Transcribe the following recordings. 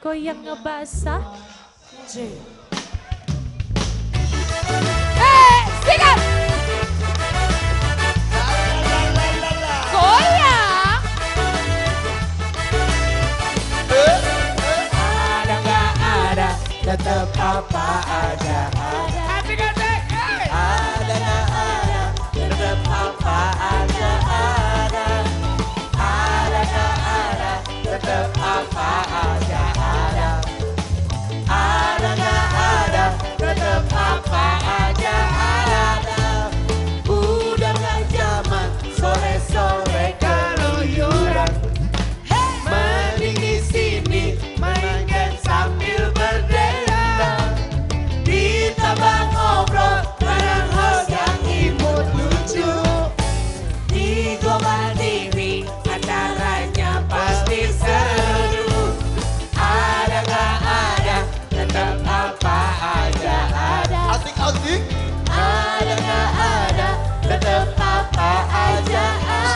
goyang ngebasah. Sikat! Goyang! Ada nggak ada, tetap apa aja. Asik-asik! Ada nggak ada, tetap apa aja ada. Ada nggak ada, tetap apa aja ada. Ada nggak ada, tetap apa aja ada. Udah nggak zaman sore-sore keluyuran. Mending di sini mainkan sambil berdendang. Ditambah ngobrol bareng host yang imut lucu. Di Global TV acaranya pasti seru. Ada nggak ada, tetap apa aja ada. Asik-asik. Ada nggak ada, tetap apa aja ada.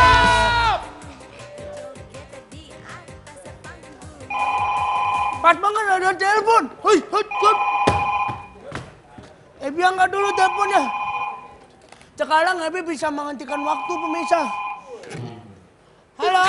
Pas banget ada telepon. Hei. Ebi angkat dulu teleponnya. Sekarang Ebi bisa menghentikan waktu pemirsa. Halo?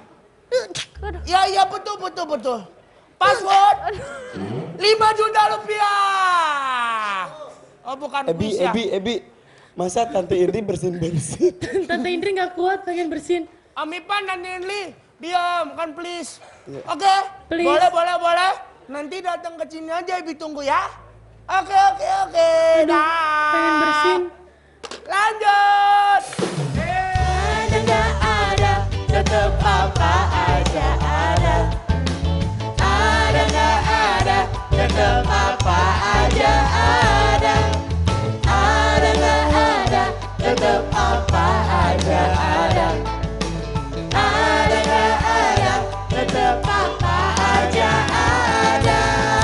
Ya betul. Password 5 juta rupiah. Oh bukan kuis ya. Ebi, masa Tante Indri bersin-bersin? Tante Indri nggak kuat pengen bersin. Om Ipan dan Indri, diam kan please. Oke? Please. Boleh. Nanti datang ke sini aja Ebi tunggu ya. Oke. Dah. Pengen bersin. Lanjut. Ada nggak ada, tetap apa aja ada. Ada nggak ada, tetap apa aja ada. Ada nggak ada, tetap apa aja ada. Ada nggak ada, tetap apa aja ada.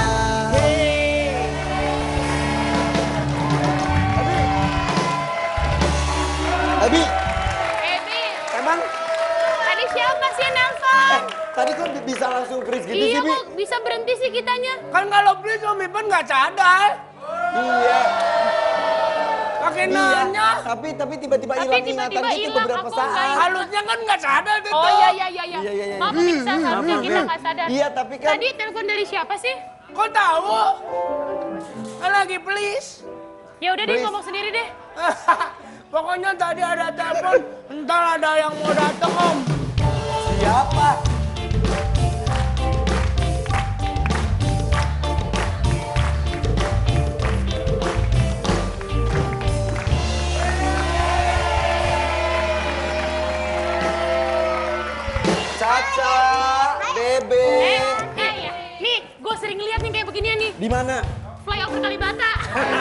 Abi, Ebi, Emang tadi siapa sih yang nelfon? tadi kok bisa langsung freeze gitu Iya sih, Bi? kok bisa berhenti sih kitanya? kan kalau please Om Ipan nggak sadar. Iya. Pakai Iya, nanya. tapi tiba-tiba Tapi hilang tiba-tiba ingatan gitu hilang, beberapa aku saat. nggak Halusnya kan nggak sadar itu. Oh iya. Iya. Maaf pemirsa, harusnya Maaf, kita ya. nggak sadar. Iya, tapi kan Tadi telepon dari siapa sih? Kok tahu? Kan lagi please. Ya udah deh Please. ngomong sendiri deh. Pokoknya tadi ada telepon, entar ada yang mau datang Om. siapa? Caca, Bebe. Nih, gue sering lihat nih kayak beginian nih. Di mana? Flyover Kalibata.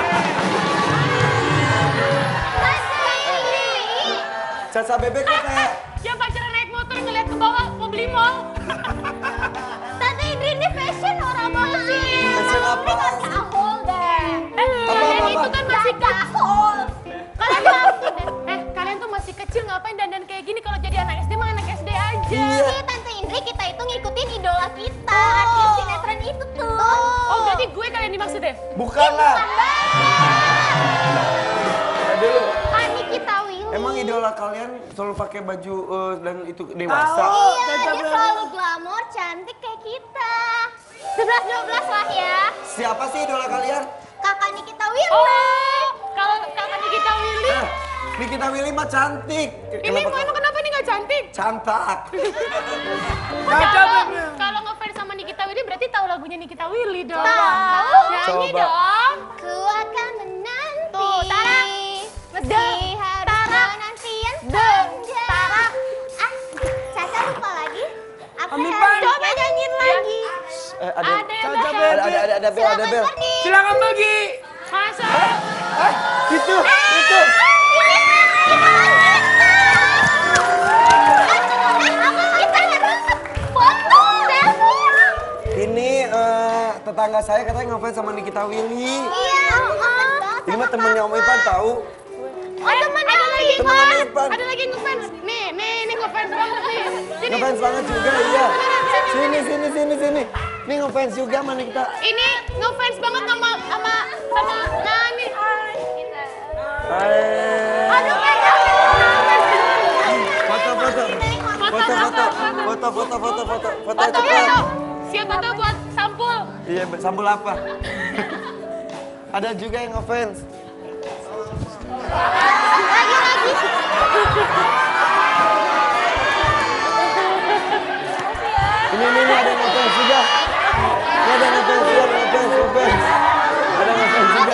Caca Bebe kok kayak Yang pacaran naik motor ngeliat ke bawah mau beli mall. Tante Indri ini fashion orang banget sih. Fashion apa? Tahol deh. Kalian itu kan masih Tahol. kalian tuh masih kecil ngapain dandan kayak gini? Kalau jadi anak SD mah anak SD aja. Iya. Iya, Tante Indri kita itu ngikutin idola kita. Artis sinetron itu tuh. Oh berarti gue kalian dimaksud ya? bukan lah. Dulu. Hani kita Willy. Emang idola kalian selalu pakai baju dan itu dewasa? Iya, dia selalu glamor, cantik kayak kita. 11-12 lah ya. Siapa sih idola kalian? Kakak Nikita Willy. Oh, kalau kakaknya kita Willy. Nikita Willy mah cantik. Ini emang kenapa nih nggak cantik? Cantak. Caca Bebe. Kalau ngefans sama Nikita Willy berarti tahu lagunya Nikita Willy dong. Tahu. Nyanyi Coba. dong. Ku akan menanti. Tuh, Tara. Meski harus penantian panjang. Caca lupa lagi. Apa Ami ya? Pan. Coba nyanyiin lagi. Ada Caca ada Bebe. ada bel, ada bel. Pergi. Silakan pergi. Masa? Itu. Kita harus foto selfie. Ini tetangga saya katanya ngefans sama Nikita Willy. Iya. Ini mah temennya Om Ipan tahu. Oh, temen ada lagi. Temen Om Ipan. Ada lagi ngefans. Nih ngefans banget nih. Sini. Ngefans banget juga, iya. Sini. Ini ngefans juga mana kita. Ini ngefans banget sama Nani. Aduh, pegang. Foto Foto. cepat. Siap foto buat sampul. Iya, sampul apa? Ada juga yang ngefans. Lagi. Ini ada yang ngefans juga. Ini ada yang ngefans juga, ngefans. Ada yang ngefans juga.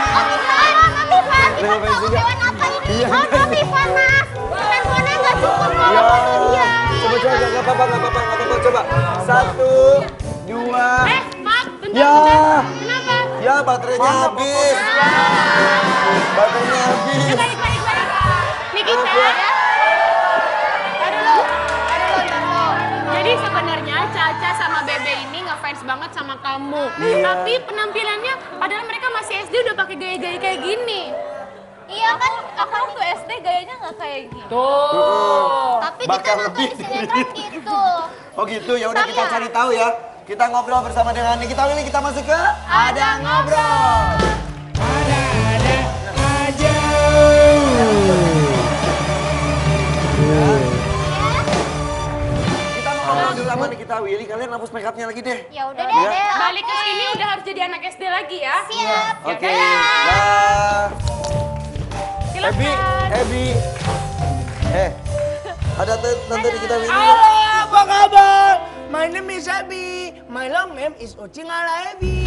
Ada ngefans juga. Iya. Oh, tapi panas. Handphonenya nggak cukup Ya. kalau foto dia. Coba, nggak apa-apa. Coba. 1, 2. Mak, bentar. Ya. Kenapa? Ya, baterainya habis. Baterainya habis. Balik. Nih kita. Aduh. Jadi sebenarnya Caca sama Bebe ini ngefans banget sama kamu. Tapi penampilannya, padahal mereka masih SD udah pakai gaya-gaya kayak gini. Iya kan, Aku waktu SD gayanya nggak kayak gini. tapi Bakal kita nonton lebih. sinetron gitu. Oh gitu, ya udah kita cari tahu ya. Kita ngobrol bersama dengan Nikita Willy, kita masuk ke Ada Ngobrol. Kita mau ngobrol dulu sama Nikita Willy, kalian hapus make upnya lagi deh. Ya udah deh. Balik ke sini udah harus jadi anak SD lagi ya. Siap. Oke, dah. Silakan. Ebi. Ada tante Nikita Willy. Halo, apa kabar? My name is Ebi. My long name is Ucing ala Ebi.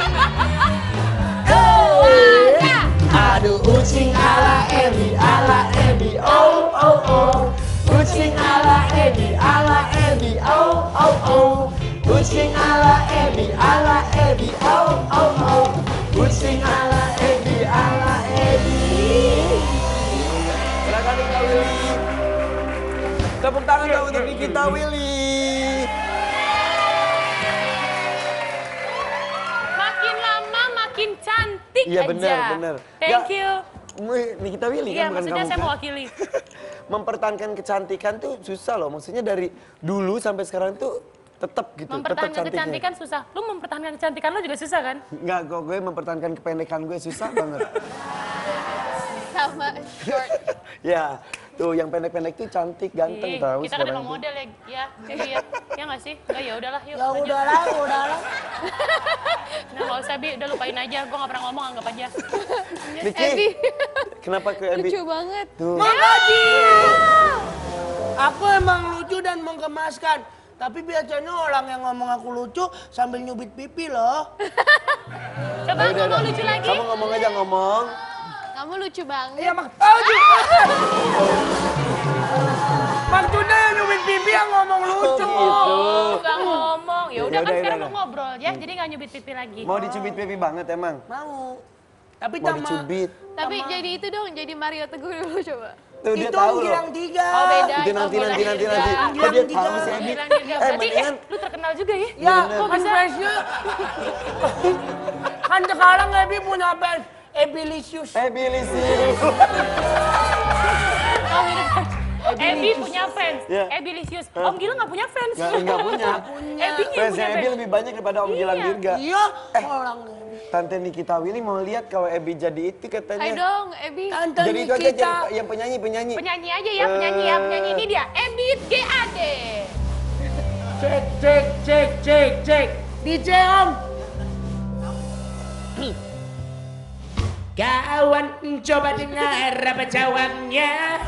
Aduh, Ucing ala Ebi, oh oh oh. Ucing ala Ebi, oh oh oh. Ucing ala Ebi, oh oh oh. Ucing ala Ebi, Silakan Nikita Willy. Tepuk tangan dong untuk Nikita Willy. Makin lama makin cantik Iya, aja. benar. Thank Ya, you. Nikita Willy Iya, kan bukan maksudnya kamu saya kan? mewakili. Mempertahankan kecantikan tuh susah loh. Maksudnya dari dulu sampai sekarang tuh tetap gitu, tetap Mempertahankan cantiknya. kecantikan susah. Lu mempertahankan kecantikan lu juga susah kan? Enggak, kok gue mempertahankan kependekan gue susah banget. Sama short. Ya, tuh yang pendek-pendek tuh cantik, ganteng Ih, tahu kita kan sekarang emang tuh. model ya. Iya. Ya nggak sih? Enggak ya udahlah yuk. Ya lanjut. udahlah. Nah, nggak usah Bi, udah lupain aja. Gue nggak pernah ngomong, anggap aja. Niki, kenapa ke Ebi? Lucu banget. Tuh. Aku emang lucu dan menggemaskan. Tapi biasanya orang yang ngomong aku lucu sambil nyubit pipi loh. Coba ngomong lucu lagi. Kamu ngomong aja ngomong. Kamu lucu banget. Iya mak. Maksudnya yang nyubit pipi yang ngomong lucu. Gak ngomong. Ya udah kan Yaudah, sekarang yaudah. mau ngobrol ya, jadi nggak nyubit pipi lagi. Mau dicubit pipi banget emang? Mau. Tapi Mau sama dicubit. Tapi jadi itu dong, jadi Mario Teguh dulu coba. Tuh dia itu tahu loh. Gilang 3. Oh beda. Itu nanti. Gilang Kok dia tiga. tahu sih Ebi? Bilang dia. Berarti mendingan lu terkenal juga ya? Ya, Bener. kan fansnya. Kan sekarang Ebi punya fans. Ebilisius. Ebilisi. Ebi punya fans. Iya. Ebilisius. Om Gilang nggak punya fans. Nggak punya. Ebinya yang Fansnya punya Ebi fans. lebih banyak daripada Om Gilang Iya. Dirga. Iya, orang Tante Nikita Willy mau lihat kalau Ebi jadi itu Ayo katanya. dong, Ebi. Tante Jadi itu aja Nikita. yang penyanyi. Penyanyi aja ya, penyanyi ya, penyanyi ini dia. Ebit GAD. Cek. DJ Om. Kawan coba dengar apa jawabnya.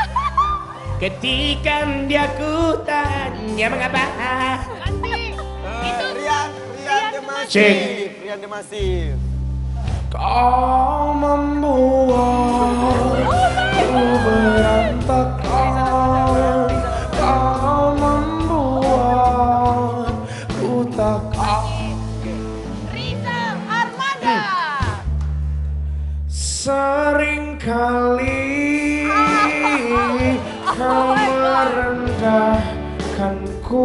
Ketika dia ku tanya mengapa. Nanti. Itu. Rian Demasif. Cek. Rian Demasif. Kau membuat ku berantakan. Kau membuat ku tak. Riza Armada. Seringkali kau merendahkanku.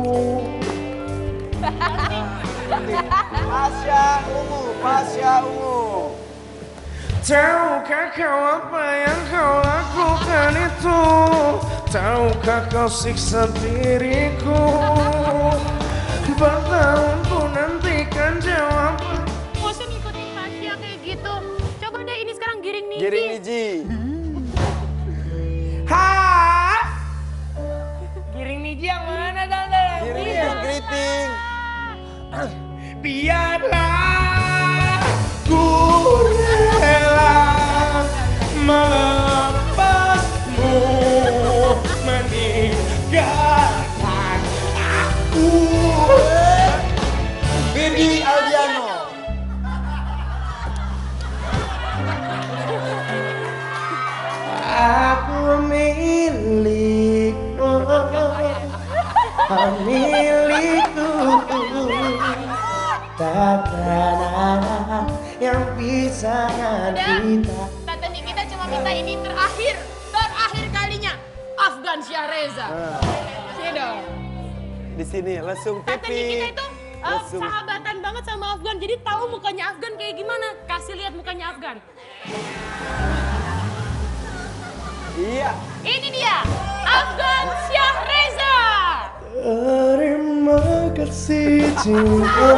Pasya Ungu. Tahukah kau apa yang kau lakukan itu? Tahukah kau siksa diriku? bertahun ku nantikan jawaban. Bosan ngikutin Tasya kayak gitu. Coba deh ini sekarang giring Niji. Giring Niji. Giring Niji yang mana tante? Giring Niji keriting. Biarlah ku rela melepasmu meninggalkan aku. Bibi Aldiano. Aku milikmu, milikku. Takkan ada yang bisa kita. Tante Nikita cuma minta ini terakhir kalinya. Afgan Syahreza. Sini dong. Di sini langsung Tante Nikita pipi. itu Langsung. sahabatan banget sama Afgan. Jadi tahu mukanya Afgan kayak gimana. Kasih lihat mukanya Afgan. Iya. Ini dia, Afgan Syahreza. Terima kasih cinta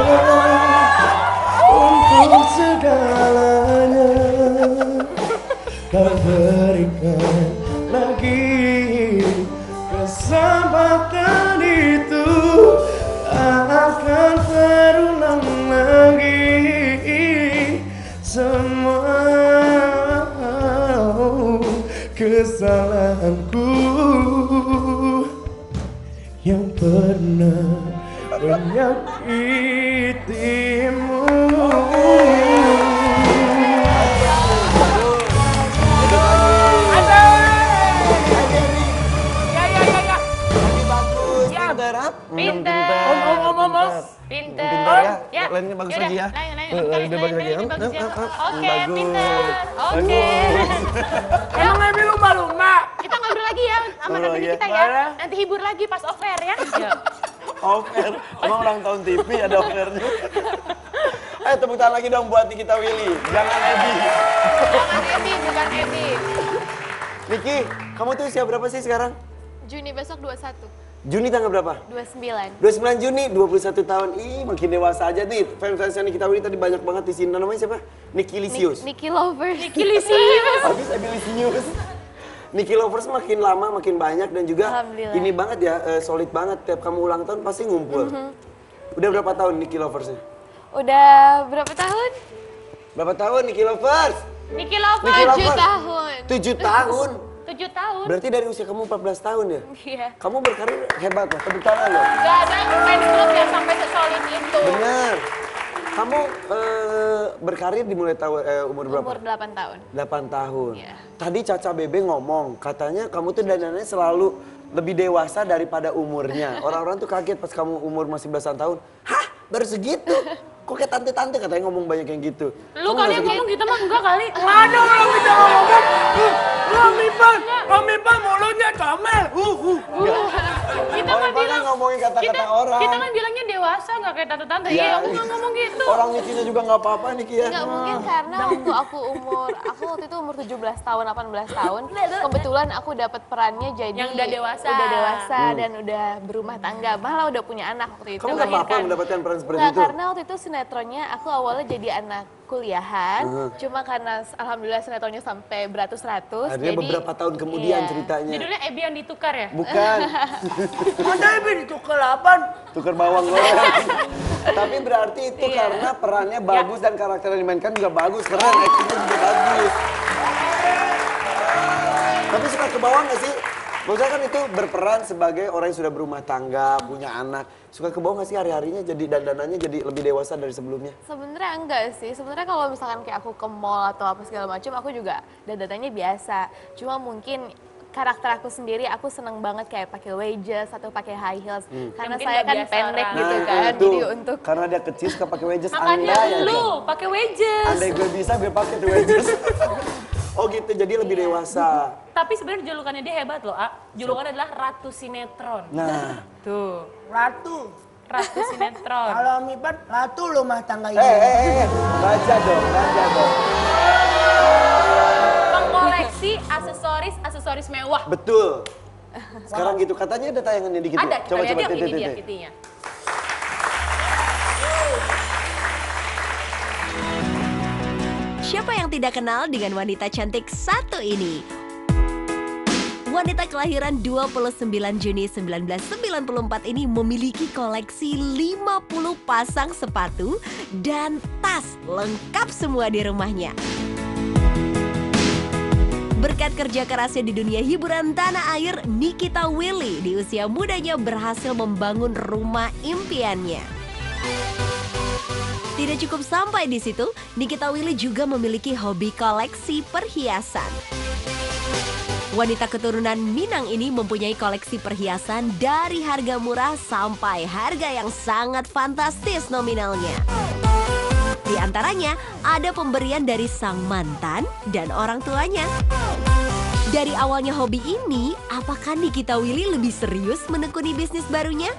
untuk segalanya. Kau berikan lagi kesempatan itu akan terulang lagi semua kesalahanku yang pernah menyakitimu. Pinter. Pinter. Ya. Lainnya bagus lagi ya. Lainnya bagus lagi. Oke, pinter. Oke. Bagus. Emang Ebi lumba-lumba? Kita ngobrol lagi ya sama Ngobrol Tante lagi Nikita ya. ya. Nanti hibur lagi pas off air ya. Ofer. Emang ulang tahun TV ada ofernya. Tepuk tangan lagi dong buat Nikita Willy. Jangan Ebi. Jangan Ebi, bukan Ebi. Niki, kamu tuh usia berapa sih sekarang? Juni besok 21. Juni tanggal berapa? 29. 29 Juni, 21 tahun. Ih, makin dewasa aja nih. Fans-fansnya Nikita Willy tadi banyak banget di sini. Namanya siapa? Niki Lisius. Niki Lovers. Niki Lisius. Habis Ebi Lisius. Niki Lovers makin lama makin banyak dan juga Alhamdulillah. ini banget ya, solid banget. Tiap kamu ulang tahun pasti ngumpul. Udah berapa tahun Niki Loversnya? Udah berapa tahun? Berapa tahun Niki Lovers? Niki Lovers. Niki 7 Lovers. tahun. 7 tahun. 7 tahun. Berarti dari usia kamu 14 tahun ya? Iya. Kamu berkarir hebat loh, tepuk tangan loh. Gak ada fans club yang sampai sesolid itu. Bener. Kamu berkarir dimulai umur berapa? Umur 8 tahun. 8 tahun. Iya. Tadi Caca Bebe ngomong, katanya kamu tuh dandanannya selalu lebih dewasa daripada umurnya. Orang-orang tuh kaget pas kamu umur masih belasan tahun. Hah? Baru segitu? Kok kayak tante-tante katanya ngomong banyak yang gitu. Lu Kamu kali nggak yang segitu? ngomong kita mah enggak kali. Waduh, belum bisa ngomong. Om Ipan mulutnya comel. Kita Oh, mah Ipan bilang kan ngomongin kata-kata orang. Kita kan bilangnya dewasa nggak kayak tante-tante. Iya. Iya, aku nggak ngomong gitu. Orang Nikinya juga nggak apa-apa Niki ya. Enggak mungkin karena waktu aku waktu itu umur 17 tahun, 18 tahun. Kebetulan aku dapat perannya jadi Yang udah dewasa. Udah dewasa dan udah berumah tangga. Malah udah punya anak waktu itu. Kamu nggak apa-apa mendapatkan peran seperti Enggak, itu? karena waktu itu sinetronnya aku awalnya jadi anak kuliahan. Cuma karena alhamdulillah sinetronnya sampai beratus-ratus. Akhirnya jadi beberapa tahun kemudian iya. ceritanya. Judulnya Ebi yang ditukar ya? Bukan, Masa Ebi ditukar apaan? tukar bawang goreng. Tapi berarti itu karena perannya bagus dan karakter yang dimainkan juga bagus. Keren, actingnya juga bagus. Tapi suka ke bawah nggak sih? Maksudnya kan itu berperan sebagai orang yang sudah berumah tangga, punya anak. Suka ke bawah nggak sih hari-harinya jadi dandanannya jadi lebih dewasa dari sebelumnya? Sebenarnya enggak sih. Sebenarnya kalau misalkan kayak aku ke mall atau apa segala macam, aku juga dandanannya biasa. Cuma mungkin karakter aku sendiri, aku seneng banget kayak pakai wedges atau pakai high heels. Karena mungkin saya nggak kan biasa pendek orang. gitu kan. itu. Jadi untuk Karena dia kecil suka pakai wedges. Makanya Anda ya. lu pakai wedges. Andai gue bisa, gue pakai tuh wedges. Oh gitu, jadi lebih dewasa. Tapi sebenarnya julukannya dia hebat loh, A. Julukannya adalah Ratu Sinetron. Nah, Tuh, Ratu. Ratu Sinetron. Kalau Om Ipan, ratu rumah tangga ini. baca dong, baca dong. Pengkoleksi aksesoris mewah. Betul. Sekarang gitu, katanya ada tayangannya dikit. Ada, ya? kita lihat yuk, ini titik. dia kitty-nya. Siapa yang tidak kenal dengan wanita cantik satu ini? Wanita kelahiran 29 Juni 1994 ini memiliki koleksi 50 pasang sepatu dan tas lengkap semua di rumahnya. Berkat kerja kerasnya di dunia hiburan tanah air, Nikita Willy di usia mudanya berhasil membangun rumah impiannya. Tidak cukup sampai di situ, Nikita Willy juga memiliki hobi koleksi perhiasan. Wanita keturunan Minang ini mempunyai koleksi perhiasan dari harga murah sampai harga yang sangat fantastis nominalnya. Di antaranya ada pemberian dari sang mantan dan orang tuanya. Dari awalnya hobi ini, apakah Nikita Willy lebih serius menekuni bisnis barunya?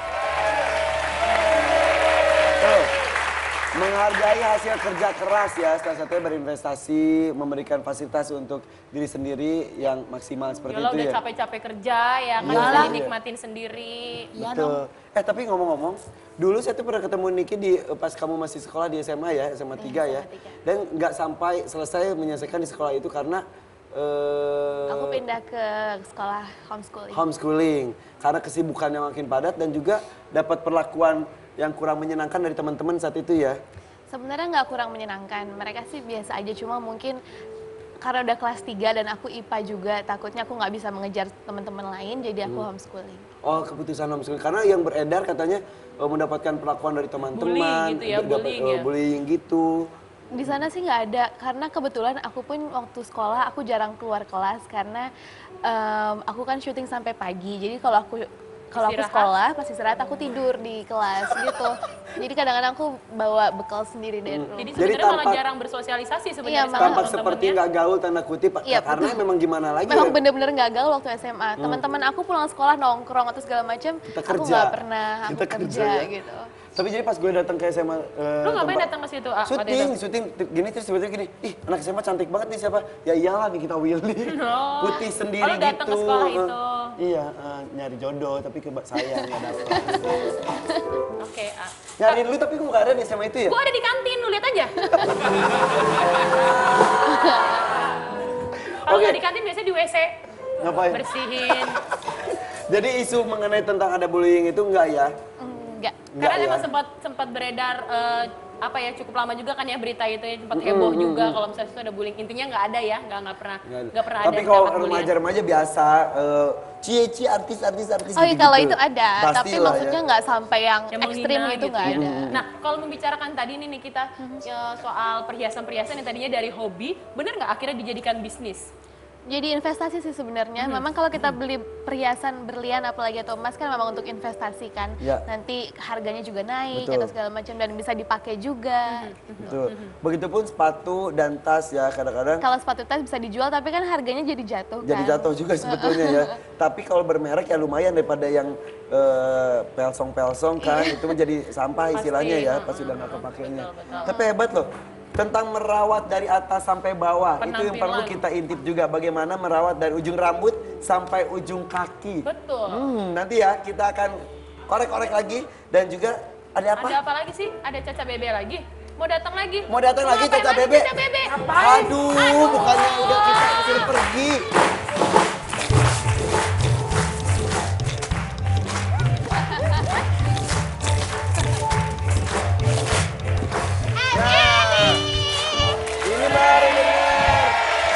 Menghargai hasil kerja keras ya, salah satunya berinvestasi, memberikan fasilitas untuk diri sendiri yang maksimal seperti Yola itu udah ya. capek-capek kerja ya kan, Iyalah. bisa dinikmatin sendiri. Betul. Tapi ngomong-ngomong, dulu saya tuh pernah ketemu Niki di pas kamu masih sekolah di SMA ya, SMA 3 ya. Dan nggak sampai selesai menyelesaikan di sekolah itu karena Aku pindah ke sekolah homeschooling. homeschooling. Karena kesibukannya makin padat dan juga dapat perlakuan yang kurang menyenangkan dari teman-teman saat itu ya. Sebenarnya nggak kurang menyenangkan, mereka sih biasa aja, cuma mungkin karena udah kelas 3 dan aku IPA juga, takutnya aku nggak bisa mengejar teman-teman lain, jadi aku homeschooling. Oh, keputusan homeschooling. Karena yang beredar katanya mendapatkan perlakuan dari teman-teman, Bullying gitu ya, bullying ya. bullying gitu. Di sana sih nggak ada, karena kebetulan aku pun waktu sekolah aku jarang keluar kelas karena aku kan syuting sampai pagi, jadi kalau aku sekolah pas istirahat aku tidur di kelas gitu. Jadi kadang-kadang aku bawa bekal sendiri dari rumah. Jadi Jadi sebenarnya malah tampak- jarang bersosialisasi Iya, sebenarnya sama Tampak seperti teman-temannya. nggak gaul tanda kutip, Iya, karena memang gimana lagi Memang ya. bener-bener nggak gaul waktu SMA. Teman-teman aku pulang sekolah nongkrong atau segala macam, Kita aku kerja. nggak pernah, aku Kita kerja ya. gitu. Tapi jadi pas gue datang ke SMA Lu ngapain datang ke situ? Ah, waktu itu? syuting gini terus tiba-tiba gini, ih anak SMA cantik banget nih siapa? Ya iyalah Nikita Willy. Oh. Putih sendiri Oh, lu datang gitu. ke sekolah itu. Iya, nyari jodoh tapi saya nggak dapet. Oke, ah. Nyariin lu tapi gue nggak ada di SMA itu ya? Gua ada di kantin, lu lihat aja. Kalau Oke. nggak di kantin biasanya di WC. Ngapain? Bersihin. Jadi isu mengenai tentang ada bullying itu enggak ya? Enggak. Enggak Karena ya? emang sempat beredar apa ya, cukup lama juga kan ya berita itu ya, sempat heboh juga kalau misalnya itu ada bullying. Intinya nggak ada ya, nggak pernah ada. Tapi kalau dapat bullying. remaja-remaja biasa, cie-cie artis-artis Oh iya, kalau itu ada, tapi Pastilah maksudnya ya. nggak sampai yang Yang ekstrim menghina itu gitu nggak ya. ada. Nah, kalau membicarakan tadi nih kita soal perhiasan-perhiasan yang tadinya dari hobi, bener nggak akhirnya dijadikan bisnis? Jadi investasi sih sebenarnya. Memang kalau kita beli perhiasan berlian apalagi atau emas kan memang untuk investasi kan. Ya. Nanti harganya juga naik Betul. atau segala macam dan bisa dipakai juga. Betul. Begitupun sepatu dan tas ya kadang-kadang Kalau sepatu tas bisa dijual tapi kan harganya jadi jatuh kan. jadi jatuh juga sebetulnya ya. Tapi kalau bermerek ya lumayan daripada yang pelsong-pelsong kan, itu menjadi sampah istilahnya ya pas sudah nggak kepakainya. Tapi hebat loh. Tentang merawat dari atas sampai bawah, itu yang perlu Penampilan. kita intip juga. Bagaimana merawat dari ujung rambut sampai ujung kaki. Betul. Nanti ya kita akan korek-korek lagi dan juga ada apa? Ada apa lagi sih? Ada Caca Bebe lagi? Mau datang lagi? Mau datang lagi Ngapain Caca lagi Bebe? Caca Bebe? Aduh, bukannya udah kita suruh pergi. Ini baru bener.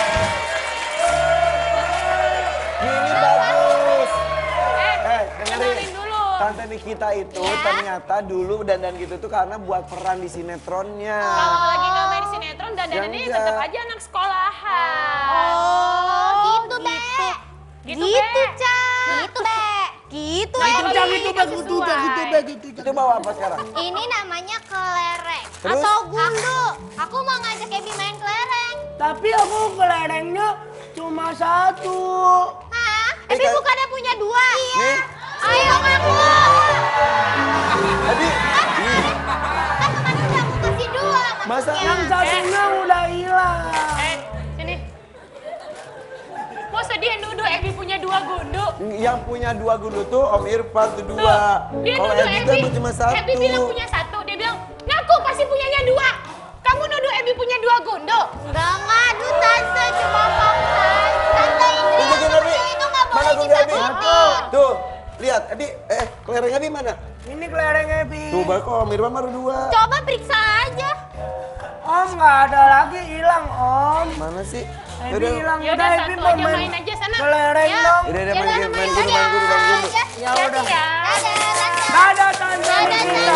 Gini bagus. Dengerin. kenalin dulu. Tante Nikita itu ternyata dulu dandan gitu tuh karena buat peran di sinetronnya. Kalau lagi nggak main sinetron, dandanannya Yang tetap enggak. aja anak sekolahan. Oh, gitu, Be. Gitu, Gitu, Be. Ca. Gitu, Be. Gitu, Nah, Be. itu Ca, gitu, Be, Itu bawa apa sekarang? Ini namanya kelereng. Terus? Atau gundu. Aku mau ngajak Ebi main kelereng. Tapi aku kelerengnya cuma satu. Hah? Ebi Kak. bukannya punya dua? Iya. Nih. Ayo ngaku. Tadi Kan kemarin udah aku kasih dua. masa Yang satunya udah hilang. Sini. Mau sedih nuduh Ebi punya dua gundu? yang punya dua gundu tuh Om Irfan tuh dua. Dia Kalau nuduh Ebi tuh emang cuma satu. Ebi bilang punya satu, dia bilang ngaku pasti punyanya dua. Kamu nuduh Ebi punya dua gundo? Enggak ngadu tante, cuma mau tante Indri yang seperti itu nggak boleh ditakutin. Tuh, lihat, Abi, kelereng Abi mana? Ini kelereng Ebi. Tuh, Om Irwan baru 2. Coba periksa aja. Om nggak ada lagi, hilang Om. Mana sih? Ebi hilang, Ya udah udah Ebi satu mau aja main aja sana. kelereng Ya. dong. Udah, Ya main udah, game, main main guru, main guru. aja. Ya udah. Ya. Dadah tante Rita.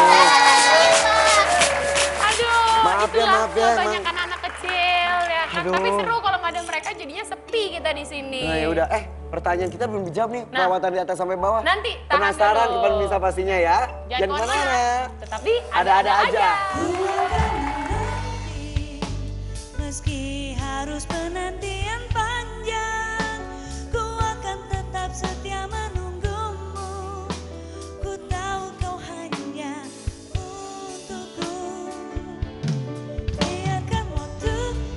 Aduh, Maaf ya, itulah maaf ya, banyak emang. anak-anak kecil ya kan. Aduh. Tapi seru kalau nggak ada mereka jadinya sepi kita di sini. Nah, ya udah. Pertanyaan kita belum dijawab nih. Nah. Perawatan di atas sampai bawah. Nanti, tahan Penasaran dulu. kepada pemirsa pastinya ya. Jangan kemana-mana. Tetap di Ada-ada aja. Meski harus penantian panjang, ku akan tetap setia menunggumu. Ku tahu kau hanya untukku. Biarkan waktu.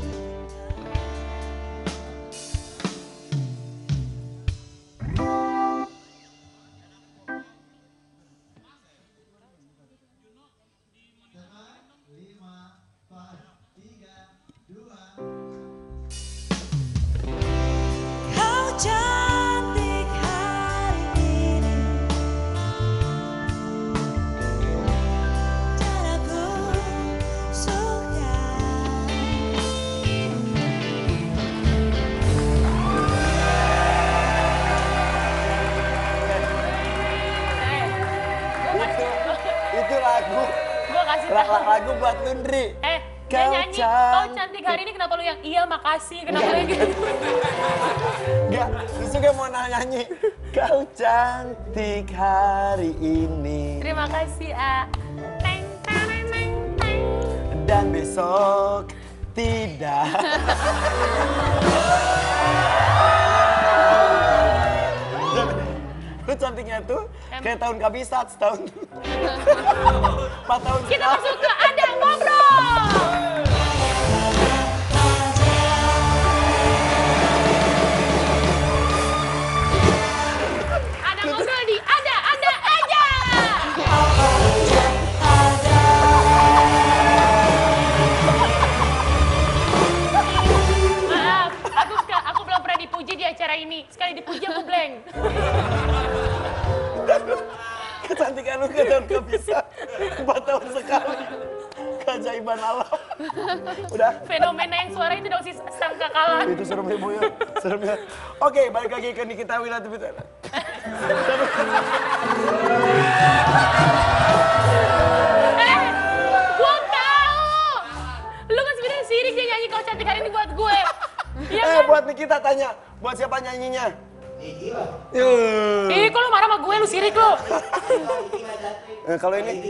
Kau cantik hari ini, dan aku suka. Itu lagu. Gue kasih tahu. Lagu buat Lundri. Dia Kau nyanyi, kau cantik hari ini kenapa lu yang iya makasih, kenapa lu yang gitu? Enggak, justru gue mau nyanyi. Kau cantik hari ini. Terima kasih, A. Teng, teng, teng, teng. Dan besok tidak. Lu cantiknya tuh kayak tahun kabisat setahun. 4 tahun Kita sekali. masuk ke Ada Ngobrol. Ada ngobrol di Ada aja. Maaf, aku belum pernah dipuji di acara ini. Sekali dipuji aku blank. Kecantikan lu kayak tahun kabisat. 4 tahun sekali. Keajaiban alam. Udah. Fenomena yang suara itu dong si sangka kalah. Itu serem ya, Bu ya. Serem ya. Oke, balik lagi ke Nikita Willy Fitri. Gue tahu. Lu kan sebenarnya sirik dia nyanyi kau cantik hari ini buat gue. Iya kan? Buat Nikita tanya, buat siapa nyanyinya? Ih, kok lu marah sama gue, lu sirik lu. Kalau ini?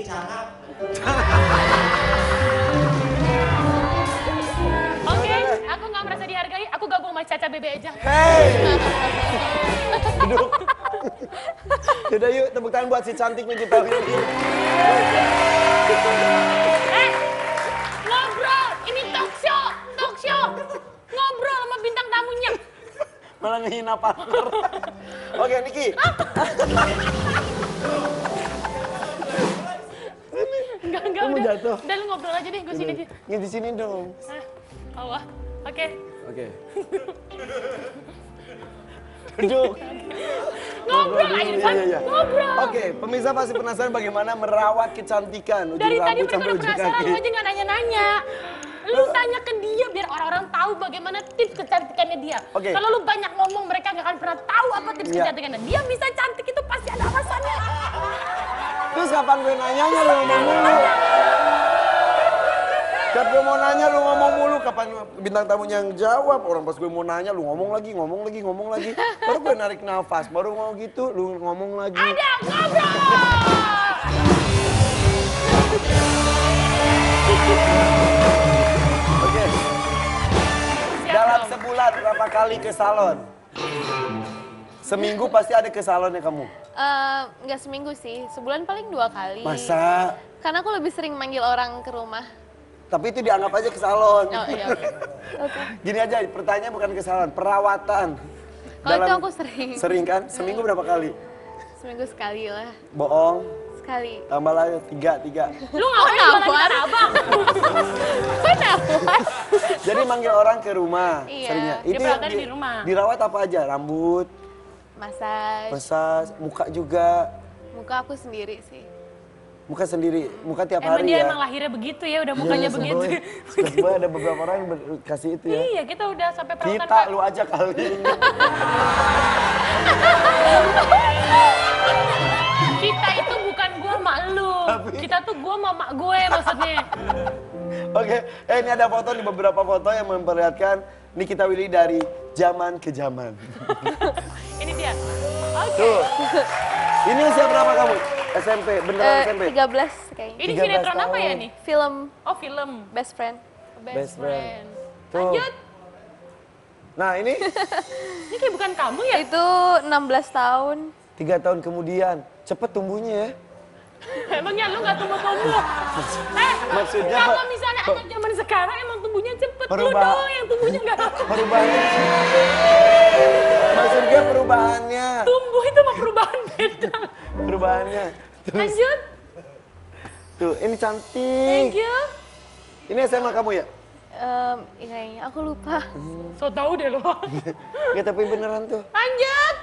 Oke, aku nggak merasa dihargai, aku gabung sama Caca Bebe aja. Hey! Duduk. Yaudah yuk, tepuk tangan buat si cantik Nikita Willy. Ngobrol, ini talk show. Ngobrol sama bintang tamunya. Malah ngehina partner. Oke, Niki. Enggak, Kamu udah. jatuh. Udah lu ngobrol aja deh, gue sini aja. Ini di sini dong. Allah, oke. Oke. Duduk. Ngobrol aja, Van. Iya. Ngobrol. Oke, pemirsa pasti penasaran bagaimana merawat kecantikan. Ujung Dari tadi rambut mereka sampai udah ujung penasaran, kaki. lu aja nggak nanya-nanya. Lu tanya ke dia biar orang-orang tahu bagaimana tips kecantikannya dia. Oke. Kalau lu banyak ngomong, mereka nggak akan pernah tahu apa tips Iya. kecantikannya. Dia bisa cantik itu pasti ada alasannya. Terus kapan gue nanyanya lu ngomong mulu? Kapan gue mau nanya lu ngomong mulu, kapan bintang tamunya yang jawab? Orang pas gue mau nanya lu ngomong lagi. Baru gue narik nafas, baru mau gitu lu ngomong lagi. Ada ngobrol. Oke. Dalam sebulan berapa kali ke salon? Seminggu pasti ada ke salonnya kamu. Nggak seminggu sih, sebulan paling 2 kali. Masa? Karena aku lebih sering manggil orang ke rumah. Tapi itu dianggap aja ke salon. Oh iya, oke. Gini aja, pertanyaan bukan ke salon, perawatan. Kalau itu aku sering. Sering kan? Seminggu berapa kali? Seminggu sekali lah. Bohong. sekali. Tambah lagi 3. Lu ngapain jualan di Tanah Abang? Kenapa? Jadi manggil orang ke rumah Iya. seringnya. Dia perawatannya di rumah. Dirawat apa aja? Rambut, Massage. massage, muka juga. Muka aku sendiri sih. Muka sendiri, muka tiap Emang hari dia ya. emang lahirnya begitu ya, udah mukanya Iya, begitu. sebel ada beberapa orang yang kasih itu ya. Iya, kita udah sampai perawatan Kita Pak. lu aja kali. Kita itu bukan gua sama lu. Kita tuh gua sama mak gue maksudnya. Oke, ini ada foto nih, beberapa foto yang memperlihatkan Nikita Willy dari zaman ke zaman. Ini dia. Oke. Tuh. Ini usia berapa kamu? SMP, beneran SMP? 13 kayaknya. Ini 13 sinetron apa ya tahun. nih? Film Oh, film. Best Friend. Best friend. Tuh. Lanjut. Nah ini Ini kayak bukan kamu ya? Itu 16 tahun. 3 tahun kemudian, cepet tumbuhnya ya. Emangnya lu gak tumbuh-tumbuh? Maksudnya, kalau Pak, misalnya anak zaman sekarang emang tumbuhnya cepet. Lu Perubahan. doang yang tumbuhnya gak Perubahannya. Maksudnya perubahannya. tumbuh itu mah perubahan beda. Perubahannya. Terus, Lanjut. tuh ini cantik. Thank you. Ini SMA kamu ya? Kayaknya aku lupa. So tau deh lo. Ya tapi beneran tuh. Lanjut.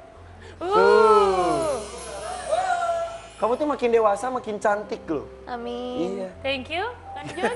Kamu tuh makin dewasa makin cantik loh. Amin. Iya. Thank you. Lanjut.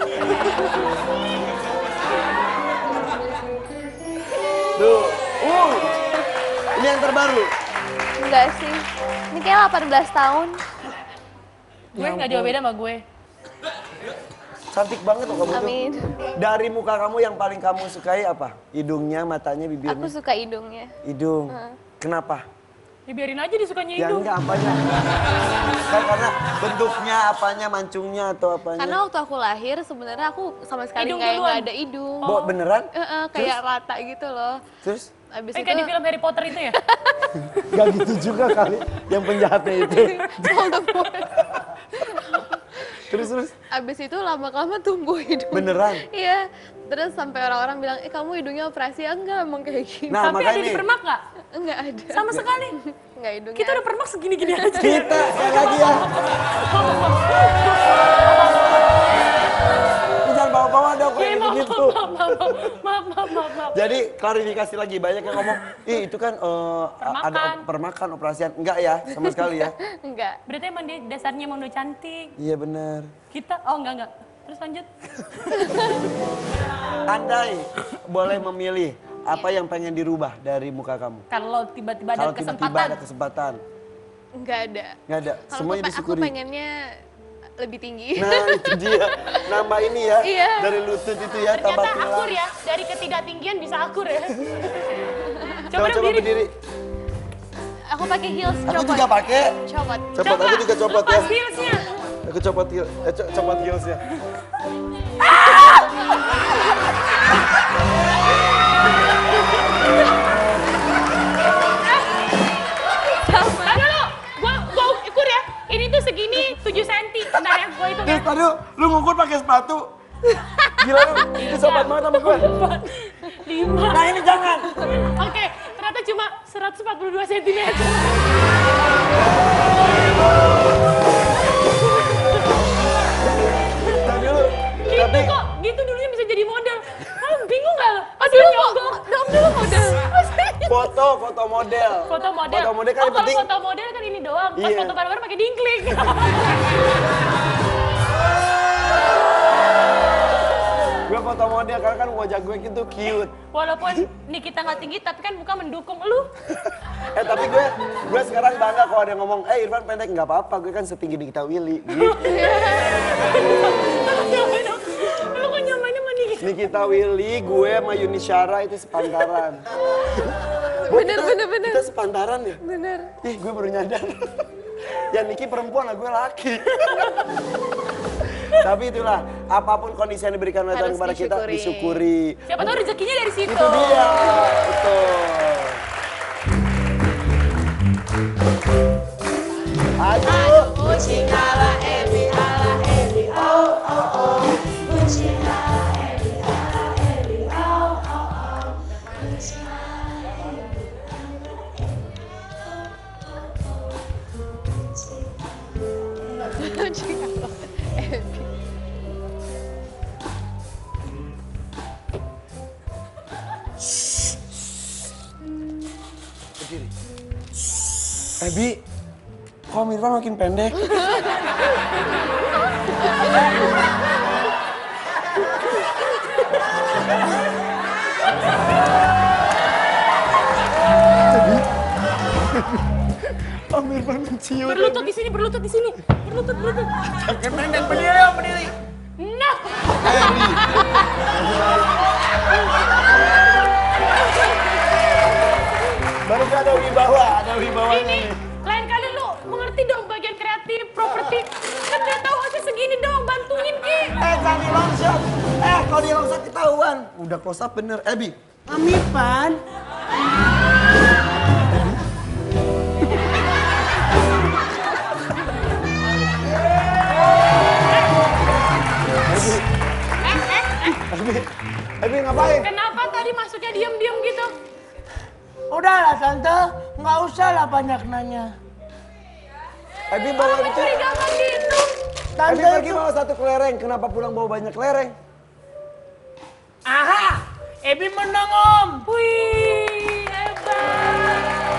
Tuh. Ini yang terbaru. Enggak sih. Ini kayak 18 tahun. Gue gak jauh beda sama gue. Cantik banget loh kamu tuh. Amin. Dari muka kamu yang paling kamu sukai apa? Hidungnya, matanya, Aku bibirnya? suka hidungnya. Hidung. Kenapa? Ya biarin aja disukanya Ya hidung. enggak apanya. Kan karena bentuknya, apanya, mancungnya atau apanya. Karena waktu aku lahir sebenarnya aku sama sekali Hidung kayak duluan. nggak ada hidung. Bo, beneran? Kayak rata gitu loh. Terus? Abis Kayak itu di film Harry Potter itu ya? Gak gitu juga kali yang penjahatnya itu. Terus? abis itu lama-lama tumbuh hidung. Beneran? Iya. Terus sampai orang-orang bilang, kamu hidungnya operasi ya? Enggak, emang kayak gini. Nah, Tapi ada makanya di nih. permak gak? Enggak ada. Sama sekali. Enggak hidungnya. Kita udah permak segini-gini aja. Kita sekali lagi ya. Lu jangan bawa-bawa dong kayak Maaf, gitu-gitu. maaf. Jadi klarifikasi lagi, banyak yang ngomong, ih itu kan ada permakan, operasian. Enggak ya, sama sekali ya. Enggak. Berarti emang dia dasarnya emang udah cantik. Iya benar. Kita, oh enggak. Terus lanjut. Andai boleh memilih, apa yang pengen dirubah dari muka kamu? Kalau tiba-tiba ada Kalau tiba-tiba kesempatan. ada kesempatan. Enggak ada. Nggak ada, Kalau semuanya aku disyukuri. pengennya lebih tinggi. Nah itu dia, nambah ini ya, Iya. dari lutut itu ya, tambah Ternyata tulang. akur ya, dari ketidaktinggian bisa akur ya. Coba berdiri. Aku pakai heels, Aku copot. juga pakai. Copot. Copot, aku juga copot ya. Lepas heelsnya. Aku copot copot heelsnya. Tadi dulu, gua ukur ya. Ini tuh segini 7 cm. Bentar ya, gua hitung ya. Terus tadi lu ngukur pakai sepatu. Gila lu, itu sobat banget sama gue. 5. Nah ini jangan. Oke, ternyata cuma 142 cm. Tadi lu, Gitu tapi kok, gitu dulunya bisa jadi model. Kamu bingung gak lo? Pas dulu nyogok. Dulu model. foto model. Foto model. Foto model kan Oh, yang kalau penting. foto model kan ini doang. Pas Iya. foto bareng-bareng pakai dingklik. Gue foto model karena kan wajah gue gitu cute. Walaupun nih kita nggak tinggi, tapi kan muka mendukung lu. Tapi gue sekarang bangga kalau ada yang ngomong, Irfan pendek nggak apa-apa, gue kan setinggi Nikita Willy. Gitu. Lu kok nyamainnya sama Niki? Nikita Willy, gue sama Yuni Syara itu sepantaran. Bener. Kita sepantaran ya? Bener. Ih, gue baru nyadar. Ya Niki perempuan lah, gue laki. Tapi itulah, apapun kondisi yang diberikan oleh Tuhan Harus kepada kita, disyukuri. disyukuri. Siapa tahu rezekinya dari situ. Itu dia, betul. Aduh. Kucing ala Ebi, oh oh oh. Kucing ala Ebi, oh oh oh. Kucing ala Ebi, Kucing ala Ebi. Berdiri. Bi, kok Mirvan makin pendek? Oh, Mirvan mencium. Berlutut di sini, berlutut di sini. Berlutut. Makin pendek, berdiri dong, berdiri. Nah. Baru ada wibawa, Ini lain kali lu mengerti dong bagian kreatif, properti. Kan dia tahu harusnya segini dong, bantuin Ki. Jangan di longshot. Kalau di longshot ketahuan. Udah close up bener. Bi. Mirvan. Bi ngapain? Kenapa tadi masuknya diam-diam gitu? Udahlah Tante, nggak usah lah banyak nanya. Bi bawa itu. Curigakan gitu. Bi Tante pergi itu... bawa satu kelereng. Kenapa pulang bawa banyak kelereng? Aha, Ebi menang Om. Wih, hebat.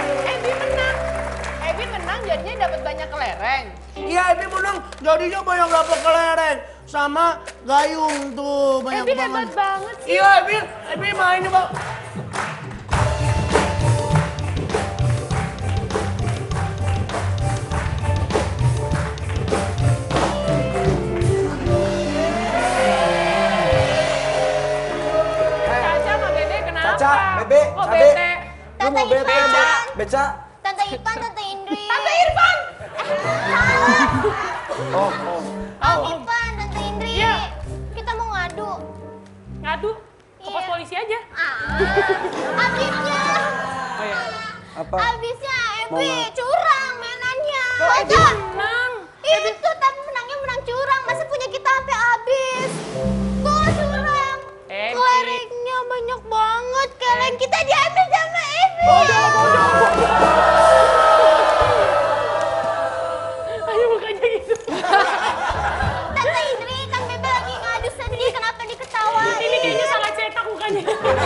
Ebi menang jadinya dapat banyak kelereng. Iya Ebi menang, jadinya banyak dapat kelereng. Sama gayung tuh, banyak Ebi banget. hebat banget sih. Iya Ebi main nih Bang. Caca sama Bebe kenapa? Caca, Bebe, Kok Cabe. Bebe? Lu mau Tante bete, Irfan. Beca? Tante Irfan, Tante Indri. Tante Irfan. Oh. Tante Irfan, Tante Indri. Iya. Kita mau ngadu. Ngadu ke pos Iya. polisi aja. Abisnya. Apa? Abisnya Mau Ebi nggak? curang mainannya. Ebi Masa? menang. Itu tapi menangnya menang curang. Masa punya kita sampai habis? Kok curang? Ebi. Kelerengnya banyak banget. Keleng kita diambil sama Ebi. Ayo mukanya gitu. Tante Indri, kan Bebe lagi ngadu sedih. Kenapa diketawain? Ini kayaknya salah cetak mukanya.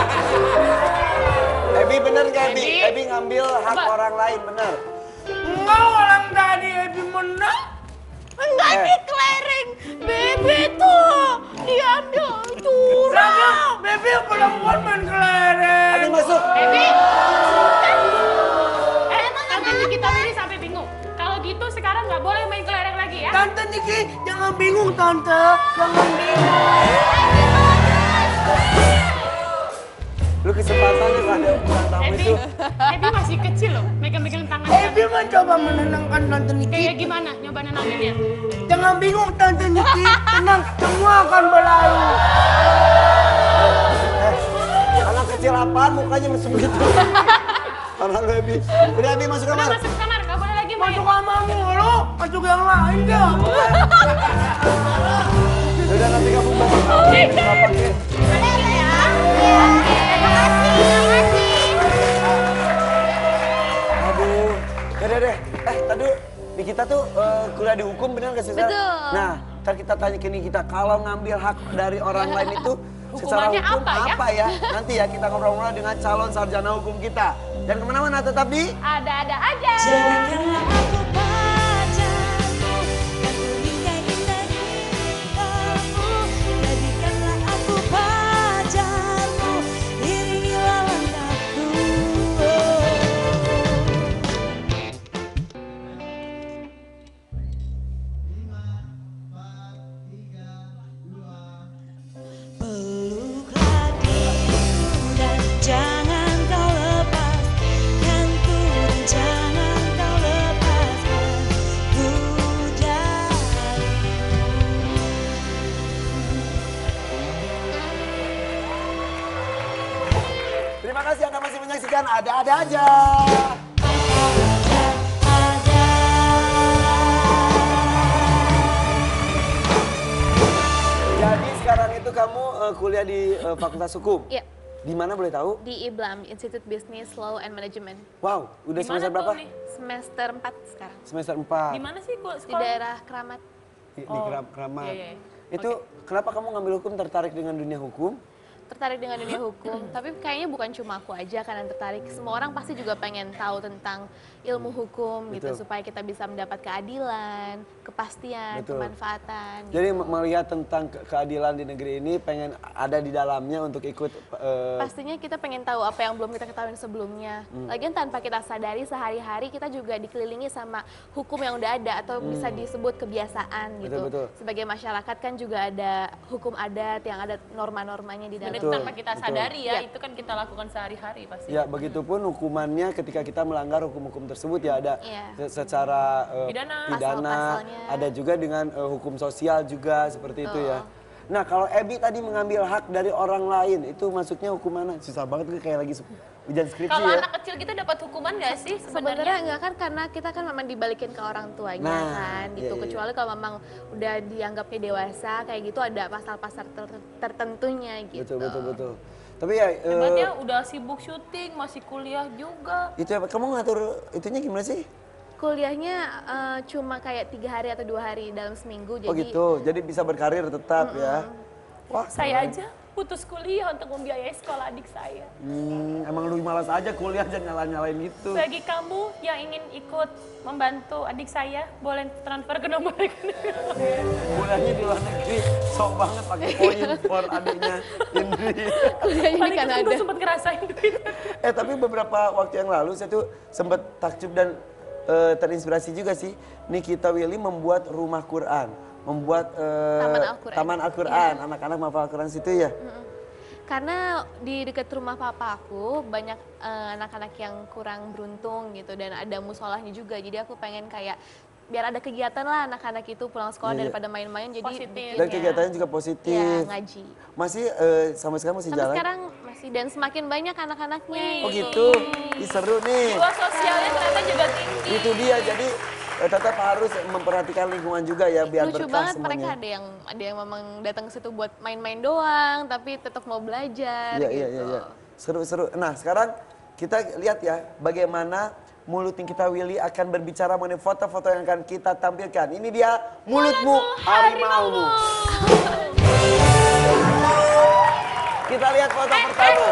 Ebi bener gak Ebi? Ebi. Ebi ngambil hak Apa? orang lain, bener? Enggak orang tadi Ebi menang. Enggak di kelereng. Bebe tuh diambil curang. Bebe perempuan main kelereng. Ebi masuk. Ebi. Tante Nikita ini sampai bingung. Kalau gitu sekarang nggak boleh main kelereng lagi ya. Tante Niki, jangan bingung Tante. Jangan bingung. Lu kesempatannya gak ada ukuran tamu Ebi, itu. Ebi masih kecil loh, megang-megang tangan. Ebi mencoba menenangkan Tante Niki. Kayak gimana nyoba nenanginnya? Jangan bingung Tante Niki. Tenang, semua akan berlalu. Anak kecil apaan mukanya mesum gitu. Anak lu Ebi. Udah Ebi masuk Udah kamar. masuk kamar, nggak boleh lagi main. Masuk kamar mulu, masuk yang lain dah. Udah nanti kamu bawa kamu. Nggak pakai. Aduh. Udah deh. Tadi Nikita tuh kuliah di hukum bener gak sih? Sar? Betul. Nah, ntar kita tanya ke Nikita, kalau ngambil hak dari orang lain itu secara Hukumannya hukum apa ya? Nanti ya kita ngobrol-ngobrol dengan calon sarjana hukum kita. Dan kemana-mana tetap di... Ada-ada aja. Janganlah aku padamu, kan ku indah-indah indahmu. Jadikanlah aku pacarmu, iringilah langkahku. Peluklah diriku dan jangan kau lepaskan ku, dan jangan kau lepaskan ku darimu. Terima kasih Anda masih menyaksikan Ada-Ada Aja. Jadi sekarang itu kamu kuliah di Fakultas Hukum? Iya. Di mana boleh tahu? Di IBLAM, Institute Business Law and Management. Wow, udah Di mana semester tuh berapa? nih? Semester 4 sekarang. Semester 4. Di mana sih Di sekolah? daerah Keramat. Di Oh, Keramat. iya, iya. Itu kenapa kamu ngambil hukum, tertarik dengan dunia hukum? Tertarik dengan dunia hukum, tapi kayaknya bukan cuma aku aja kan yang tertarik. Semua orang pasti juga pengen tahu tentang ilmu hukum gitu, Betul. supaya kita bisa mendapat keadilan, kepastian, Betul. kemanfaatan. Jadi melihat tentang keadilan di negeri ini, pengen ada di dalamnya untuk ikut Pastinya kita pengen tahu apa yang belum kita ketahui sebelumnya. Lagian tanpa kita sadari sehari-hari kita juga dikelilingi sama hukum yang udah ada atau bisa disebut kebiasaan gitu. Betul. Sebagai masyarakat kan juga ada hukum adat yang ada norma-normanya di dalam. Bener, Betul, tanpa kita betul. sadari ya, Iya. itu kan kita lakukan sehari-hari pasti. Ya, begitupun hukumannya ketika kita melanggar hukum-hukum tersebut ya ada Iya. secara Pidana. Pasal-pasalnya. ada juga dengan hukum sosial juga seperti itu ya. Nah, kalau Ebi tadi mengambil hak dari orang lain, itu maksudnya hukum mana? Susah banget tuh kayak lagi ujian skripsi Kalau ya. anak kecil kita dapat hukuman nggak sih Sebenarnya sebenarnya? enggak kan, karena kita kan memang dibalikin ke orang tuanya Nah, kan gitu. iya, iya. Kecuali kalau memang udah dianggapnya dewasa kayak gitu ada pasal-pasal tertentunya gitu. Betul. Tapi ya Hebatnya udah sibuk syuting, masih kuliah juga. itu ya, kamu ngatur itunya gimana sih? Kuliahnya cuma kayak 3 hari atau 2 hari dalam seminggu. Oh gitu, jadi bisa berkarir tetap ya. Wah, Saya aja putus kuliah untuk membiayai sekolah adik saya. emang lu malas aja kuliah, jangan nyalain gitu. Bagi kamu yang ingin ikut membantu adik saya, boleh transfer ke nomor rekening. Kuliahnya di luar negeri, sok banget pakai poin for adiknya Indri. Kuliahnya di Paling itu Kanada. gue sempat ngerasain duit. Tapi beberapa waktu yang lalu saya tuh sempat takjub dan terinspirasi juga sih. Nikita Willy membuat rumah Quran, membuat taman Al-Quran, anak-anak menghafal Al-Quran situ ya. Karena di dekat rumah papa aku banyak anak-anak yang kurang beruntung gitu, dan ada musolahnya juga. Jadi aku pengen kayak biar ada kegiatan lah anak-anak itu pulang sekolah Iya. daripada main-main, jadi Positif. bikin Dan ya, kegiatannya juga positif. ya, ngaji. Masih sampai sekarang masih Sampai jalan? sekarang masih, dan semakin banyak anak-anaknya. Oh gitu, Ih, seru nih. Jiwa sosialnya ternyata juga tinggi. Itu dia, jadi tetap harus memperhatikan lingkungan juga ya biar Lucu berkah banget semuanya. mereka ada yang memang datang ke situ buat main-main doang, tapi tetap mau belajar Iya, gitu. iya. Seru-seru. Nah, sekarang kita lihat ya bagaimana mulut kita Willy akan berbicara mengenai foto-foto yang akan kita tampilkan. Ini dia mulutmu harimaumu. Kita lihat foto pertama.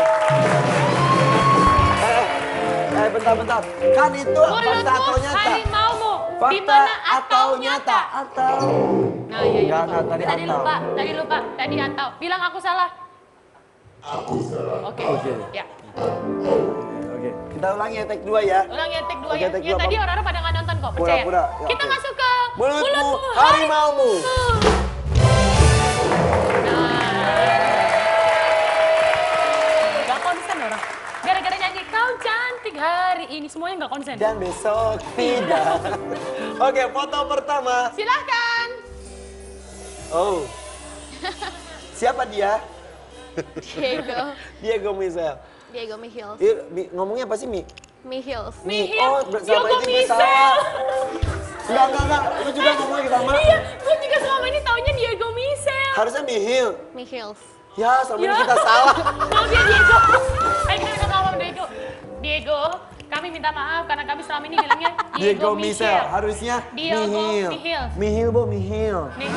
Bentar. Kan itu fakta atau nyata? Harimaumu. Di Fakta mana atau nyata? Atau. Nah, iya, iya. Enggak, tadi atau. lupa. Tadi atau. Bilang aku salah. Aku salah. Oke. Ya. Oke, kita ulangi ya take 2 ya. Ulang ya, take 2 Oke, ya. take Ya dua, tadi Pak. orang-orang pada nggak nonton kok, percaya. Pura-pura. Ya, Kita oke. masuk ke Mulutmu harimaumu. Gak konsen orang. Gara-gara nyanyi kau cantik hari ini, semuanya nggak konsen. Dan besok tidak. Oke, foto pertama. Silahkan. Oh. Siapa dia? Diego Michelle. Mihils. Ngomongnya apa sih, Mi? Mihils. Mihil. Oh, sama Diogo ini gue Michelle. salah. Enggak. Lu juga ngomongnya sama. Iya, gue juga selama ini taunya Diego Michelle. Harusnya Mihil. Mihils. Ya, selama ini Ya. kita salah. Maaf ya Diego. Kita ngomong Diego. Diego, kami minta maaf karena kami selama ini bilangnya Diego Michelle. Harusnya Diego Mihil. Mihil. Mihil, Bo, Mihil.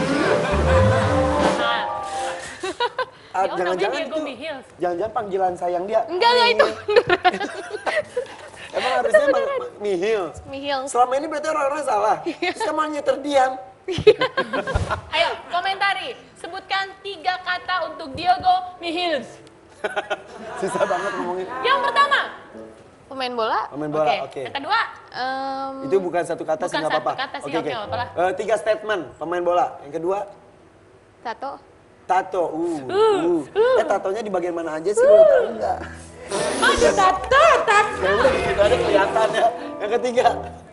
Nah, dia namanya Jangan-jangan Diego itu, Mihil. jangan-jangan panggilan sayang dia. Enggak itu. Emang harusnya Mihil. Mihils. Selama ini berarti orang-orang salah. Terus kamu hanya terdiam. Ayo, komentari. Sebutkan 3 kata untuk Diego Mihil. Susah banget ngomongin. Yang pertama. Pemain bola. Pemain bola, oke. Yang kedua. Itu bukan satu kata sih, Bukan nggak satu apa-apa. kata sih, Oke, oke, nggak apa-apa lah. 3 statement pemain bola. Yang kedua, Tato. tato. Tatonya di bagian mana aja sih? Lu tahu nggak? Aduh, tato. Ya udah, gitu ada kelihatan ya. Yang ketiga,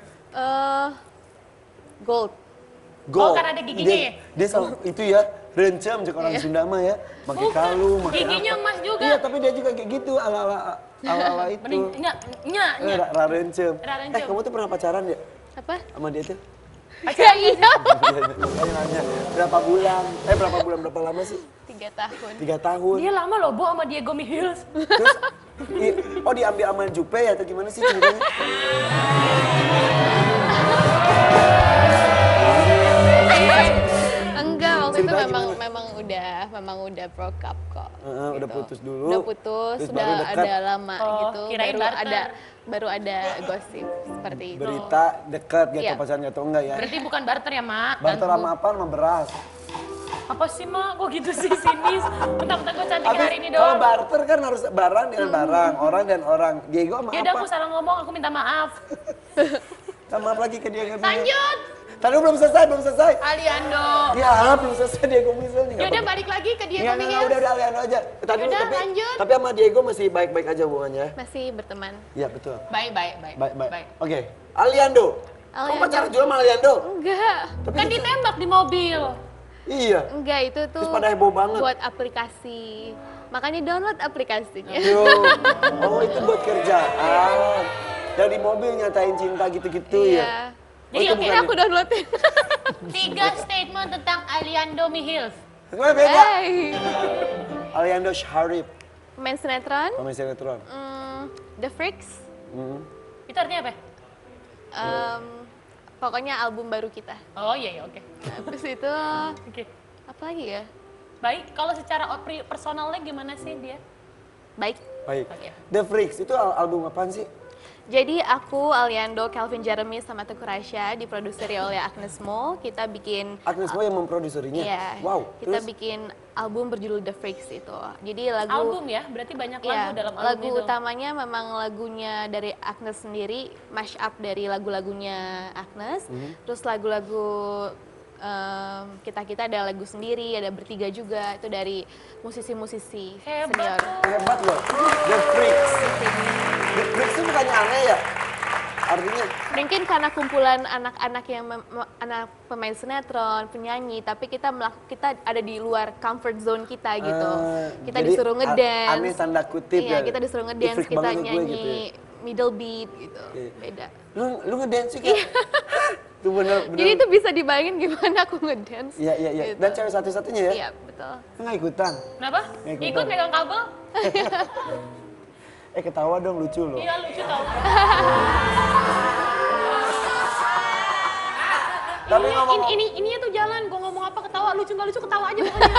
Gold. gold. Oh, karena ada giginya ya? Dia selalu itu ya, rencam cek orang Sunda mah ya. Pakai Bukan, kalung, pakai giginya apa. emas juga. Iya, tapi dia juga kayak gitu ala-ala itu. Mending, nyak. Rarencem. Rarencem. Kamu tuh pernah pacaran ya Apa? sama dia tuh? Ya iya. Makanya nanya, berapa bulan, berapa lama sih? 3 3 tahun. 3 tahun. Dia lama loh, Bo, sama Diego Mihils. Terus, oh diambil sama Jupe ya atau gimana sih ceritanya? Enggak, waktu itu Ceritanya memang udah broke up kok. Udah gitu. putus dulu. Udah putus, terus udah baru dekat. ada lama Oh, gitu. kirain barter. Baru ada gosip seperti itu. Berita dekat gitu Iya. pacaran atau enggak ya? Berarti bukan barter ya, Mak? Barter Dan sama apa? Sama beras. apa sih, Mak? Kok gitu sih, sinis? Mentang-mentang gue cantik Habis hari ini kalau doang. barter kan harus barang dengan barang, orang dan orang. Diego sama Ya udah, aku apa? salah ngomong, aku minta maaf. Minta maaf lagi ke Diego. Lanjut. Tadi belum selesai. Aliando. Ya, belum selesai Diego Misel nih. Ya udah, balik lagi ke Diego Enggak, Mihils. udah Aliando aja. Tadi Yaudah, tapi lanjut. tapi sama Diego masih baik-baik aja hubungannya. Masih berteman. Iya, betul. Baik. Baik. Oke. Aliando. Kamu Aliando. pacaran juga sama Aliando? Enggak. Kan ditembak di mobil. Iya. Enggak, itu tuh Terus pada heboh banget. buat aplikasi. Makanya download aplikasinya. Yo. Oh, itu buat kerjaan. Yang di mobil nyatain cinta gitu-gitu ya. Iya. Jadi itu oke, bukan Aku downloadin. 3 statement tentang Aliando Mihils. Sebenarnya beda. Hey. Aliando Syarif. Main sinetron, Pemain sinetron. The Freaks, Itu artinya apa? pokoknya album baru kita. Oh iya, oke. Habis itu, Oke. apa lagi ya? Baik, kalau secara personalnya gimana sih dia? Baik. Baik. Oke. The Freaks itu album apaan sih? Jadi aku, Aliando, Calvin Jeremy, sama Teguh Rasya diproduseri oleh Agnes Mo. Kita bikin Agnes Mo yang memprodusernya? Iya, Wow. kita Terus? bikin album berjudul The Freaks itu. Jadi lagu Album ya, berarti banyak lagu Iya, dalam album lagu itu. utamanya memang lagunya dari Agnes sendiri, mash up dari lagu-lagunya Agnes. Terus lagu-lagu kita ada lagu sendiri, ada bertiga juga, itu dari musisi-musisi Hebat senior. tuh. Hebat loh. The Freaks. The Freaks itu bukannya aneh ya? Artinya Mungkin karena kumpulan anak-anak yang anak pemain sinetron, penyanyi, tapi kita ada di luar comfort zone kita gitu. Kita jadi disuruh ngedance. aneh tanda kutip Iya, ya. kita disuruh Ih, ngedance, freak kita banget gue nyanyi gitu ya. middle beat gitu. Iya. Beda. Lu ngedance juga? Itu bener. Jadi itu bisa dibayangin gimana aku ngedance. Iya. gitu. Dan cewek satu-satunya ya? Iya, betul. Nggak ikutan? Kenapa? Nggak ikutan. Ikut megang kabel? Ketawa dong, lucu loh. Iya, lucu tau. Tapi ngomong Ininya tuh jalan, gue ngomong apa ketawa, lucu nggak lucu ketawa aja pokoknya.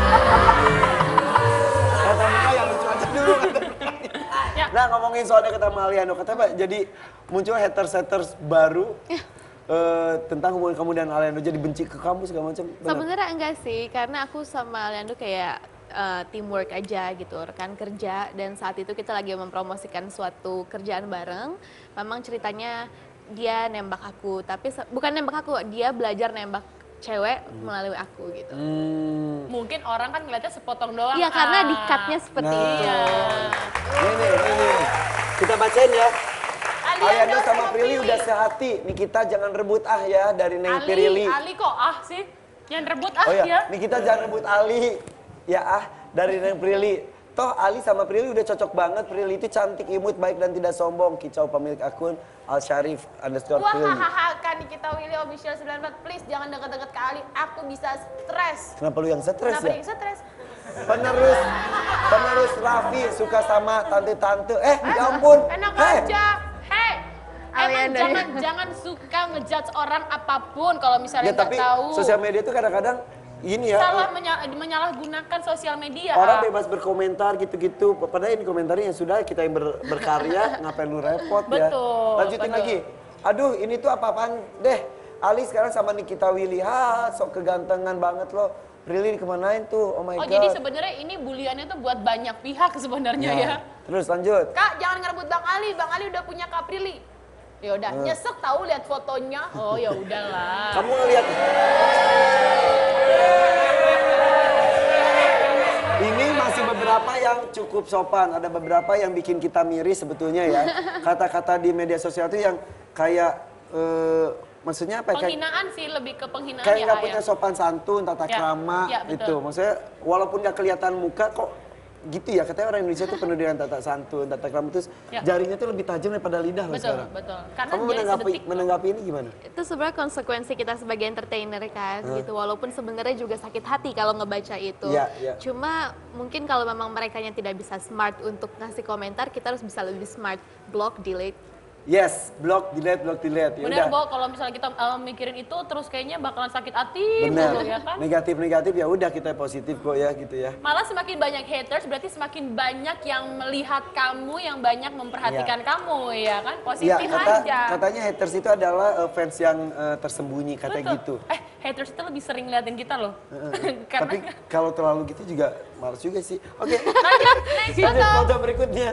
kata muka yang lucu aja dulu. Ya. Nah, ngomongin soal deket sama Aliando, katanya Pak, jadi muncul haters baru tentang hubungan kamu dan Aliando, jadi benci ke kamu segala macam. Benar? Sebenarnya enggak sih, karena aku sama Aliando kayak teamwork aja gitu, rekan kerja, dan saat itu kita lagi mempromosikan suatu kerjaan bareng. Memang ceritanya dia nembak aku, tapi bukan nembak aku, dia belajar nembak cewek melalui aku gitu. Mungkin orang kan ngeliatnya sepotong doang. Iya, karena di cut-nya seperti Nah. itu. Ini. Kita bacain ya. Aliando Aliando sama Prilly udah sehati. Nikita jangan rebut ya dari Neng Prilly. Ali kok sih? Yang rebut Oh ya? ya, Nikita jangan rebut Ali. Ya dari Neng Prilly. Toh Ali sama Prilly udah cocok banget. Prilly itu cantik, imut, baik dan tidak sombong. Kicau pemilik akun Al-Syarif _ Wah, Prilly. hahaha, kan kita Willy official 94, please jangan deket-deket ke Ali, aku bisa stres. Kenapa lu yang stres Kenapa ya? dia stres? Penerus Raffi suka sama tante-tante. Ya ampun. Enak Hei. aja. Hei, Aliando emang jangan suka ngejudge orang apapun kalau misalnya Ya nggak tapi tahu. sosial media itu kadang-kadang ini ya. Salah menyalahgunakan sosial media. Orang bebas berkomentar gitu-gitu. Padahal ini komentarnya sudah kita yang berkarya, ngapain lu repot ya. Betul, Lanjutin betul. lagi. Aduh, ini tuh apa-apaan deh. Ali sekarang sama Nikita Willy. Sok kegantengan banget lo. Prilly dikemanain tuh? Oh my Oh, god. jadi sebenarnya ini buliannya tuh buat banyak pihak sebenarnya ya. Terus lanjut. Kak, jangan ngerebut Bang Ali. Bang Ali udah punya Kak Prilly. Ya udah, nyesek tahu lihat fotonya. Oh, ya udahlah. Kamu ngeliat. Ini masih beberapa yang cukup sopan. Ada beberapa yang bikin kita miris sebetulnya ya. Kata-kata di media sosial itu yang kayak maksudnya apa? Penghinaan sih, lebih ke penghinaan Kayak ya. nggak punya sopan santun, tata Ya, krama ya, betul. itu. Maksudnya walaupun nggak kelihatan muka kok gitu ya, katanya orang Indonesia tuh penuh dengan tata santun, tata krama, terus Ya. jarinya tuh lebih tajam daripada lidah loh Betul, sekarang. betul. Karena Kamu jadi sedetik. menanggapi ini gimana? Itu sebenarnya konsekuensi kita sebagai entertainer kan gitu, walaupun sebenarnya juga sakit hati kalau ngebaca itu. Iya, iya. Cuma mungkin kalau memang mereka yang tidak bisa smart untuk ngasih komentar, kita harus bisa lebih smart. Block, delete. Yes, block, delete. Ya Bener, udah. Bo, kalau misalnya kita mikirin itu terus kayaknya bakalan sakit hati Bener. mulu, ya kan? Negatif ya udah kita positif kok ya gitu ya. Malah semakin banyak haters berarti semakin banyak yang melihat kamu, yang banyak memperhatikan kamu, ya kan? Iya, Positif aja. katanya haters itu adalah fans yang tersembunyi, katanya Betul. gitu. Haters itu lebih sering ngeliatin kita loh. Tapi Karena kalau terlalu gitu juga males juga sih. Oke, lanjut, next lanjut foto. foto berikutnya.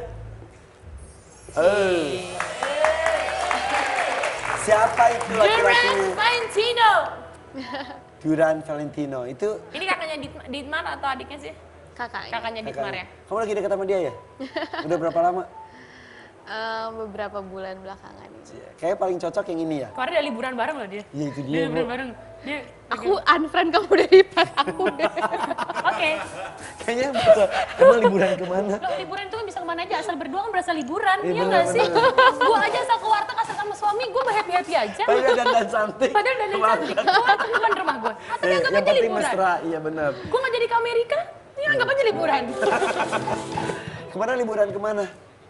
Siapa itu Duran laki-laki? Valentino. Duran Valentino itu Ini kakaknya Dietmar atau adiknya sih? Kakak. Kakaknya Dietmar ya? Kamu lagi dekat sama dia ya? Udah berapa lama? Beberapa bulan belakangan ini. Kayaknya paling cocok yang ini ya. Kemarin ada liburan bareng loh dia. Iya itu Dia dia. liburan Bu. bareng. Dia Aku unfriend kamu dari aku. Oke. Kayaknya betul. Emang liburan kemana? Loh, liburan itu kan bisa kemana aja, asal berdua kan berasa liburan, Iya, iya bener, nggak sih? bener. Gua aja asal ke warteg, asal sama suami, gua happy-happy aja. Padahal dandan cantik. Padahal dan cantik, ke warteg depan rumah gua. Atau Eh, dianggap yang aja penting liburan. mesra, iya benar. Gua nggak jadi ke Amerika, ini anggap aja liburan. Kemana liburan kemana?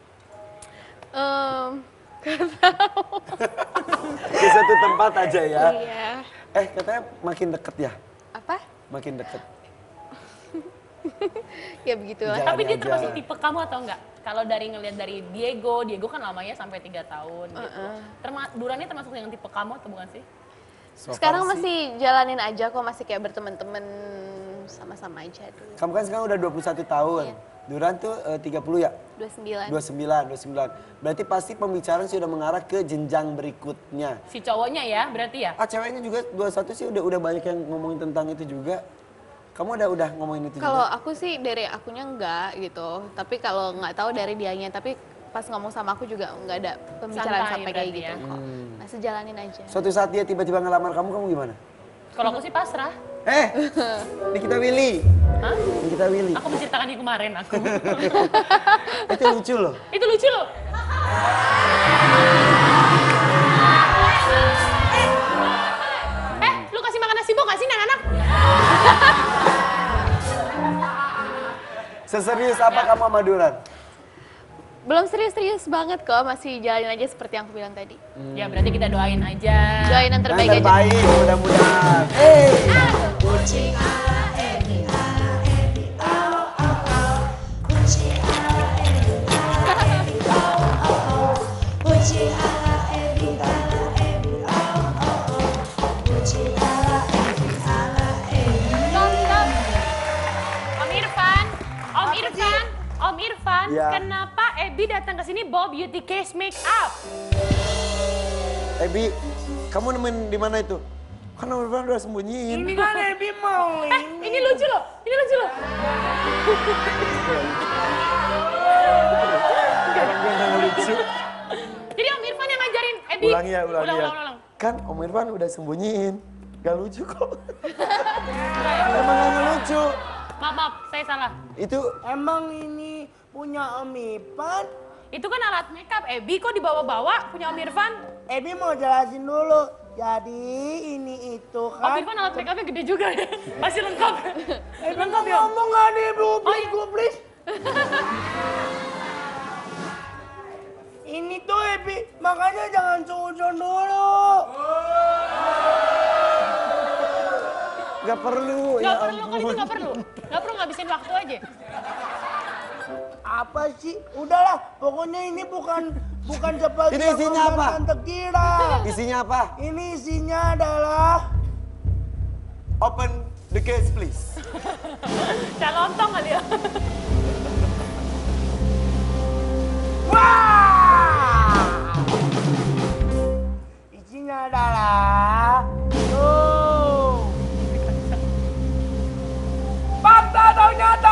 Di satu tempat aja ya. Iya. Katanya makin deket ya? Apa? Makin deket. Ya begitulah. Jangan Tapi dia aja. termasuk tipe kamu atau enggak? Kalau dari ngelihat dari Diego kan lamanya sampai 3 tahun gitu. Durannya termasuk yang tipe kamu atau bukan sih? So far Sekarang sih. masih jalanin aja kok, masih kayak berteman-teman sama-sama aja dulu. Kamu kan sekarang udah 21 tahun. Iya. Duran tuh 30 ya? 29. 29. Berarti pasti pembicaraan sudah mengarah ke jenjang berikutnya. Si cowoknya ya, berarti ya? Ceweknya juga 21 sih udah banyak yang ngomongin tentang itu juga. Kamu udah ngomongin itu Kalau juga? aku sih dari akunya enggak gitu. Tapi kalau nggak tahu dari dianya, tapi pas ngomong sama aku juga nggak ada pembicaraan Santai sampai kayak berarti gitu ya. kok. Masih jalanin aja. Suatu saat dia tiba-tiba ngelamar kamu gimana? Kalau aku sih pasrah. Nikita Willy. Hah? Nikita Willy. Aku menceritakan yang kemarin aku. Itu lucu loh. Itu lucu loh. Lu kasih makan nasi bok gak sih anak-anak? Seserius apa kamu sama Duran? Belum serius-serius banget kok, masih jalanin aja seperti yang aku bilang tadi. Ya berarti kita doain aja. Doain yang terbaik aja. Terbaik, mudah-mudahan. Kucing ala Edi, ala Edi, au au au. Kucing ala Edi, ala Edi, au au au. Kucing ala Edi, ala Edi, au au au. Kucing ala Edi, ala Edi. Stop. Om Irfan, Ya. kenapa Ebi datang ke sini bawa beauty case make up? Ebi, kamu nemuin di mana itu? Kan Om Irfan udah sembunyiin. Ini kan Ebi mau Ini lucu loh. Orang gue nggak lucu. Jadi Om Irfan yang ngajarin Ebi. Ulangi ya. Ulang. Kan Om Irfan udah sembunyiin. Gak lucu kok. Emang gak lucu. Maaf, saya salah. Itu Emang ini punya Om Ipan? Itu kan alat makeup Ebi kok dibawa-bawa punya Om Irfan. Ebi mau jelasin dulu. Jadi ini itu Om kan. Irfan alat makeupnya gede juga ya. Masih lengkap. Ebi Lengkap mau ya. ngomong gak nih, Bu? Oh, iya. Please. Ini tuh Ebi, makanya jangan suzon dulu. gak perlu. Gak perlu, kan itu gak perlu. Gak perlu ngabisin waktu aja. Apa sih? Udahlah, pokoknya ini bukan seperti Ini isinya yang apa? Tante kira. Isinya apa? Ini isinya adalah Open the case please. Jangan lontong kali ya. wah! Isinya adalah tuh. Fakta atau nyata?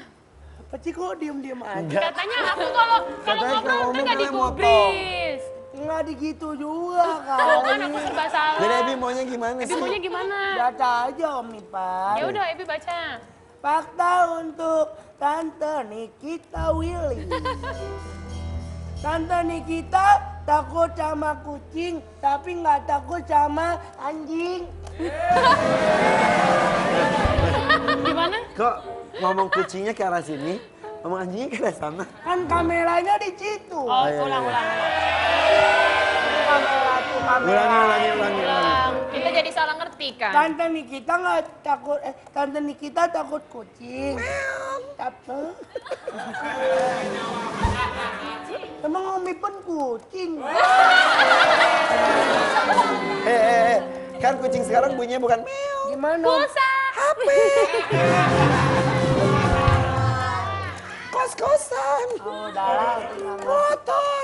Apa sih kok diem-diem aja? Katanya aku kalau Katanya ngobrol kalau kan gak ngomong digubris. Nggak digitu juga Tuh kan kali. aku serba salah. Jadi Ebi maunya gimana Ebi sih? maunya gimana? Baca aja Om Ipan. Ya udah Ebi baca. Fakta untuk Tante Nikita Willy. Tante Nikita takut sama kucing, tapi nggak takut sama anjing. Gimana? Kok ngomong kucingnya ke arah sini, ngomong anjingnya ke arah sana? Kan kameranya di situ. Oh, iya, ulang. Kamera tuh kamera. Ulangi. Ulang. Kita jadi salah ngerti kan? Tante Nikita nggak takut, Tante Nikita takut kucing. Tapi emang Om Ipan kucing. Kan kucing sekarang bunyinya bukan meow. Gimana? Pulsa. HP. Kos-kosan. Oh, udah. Motor.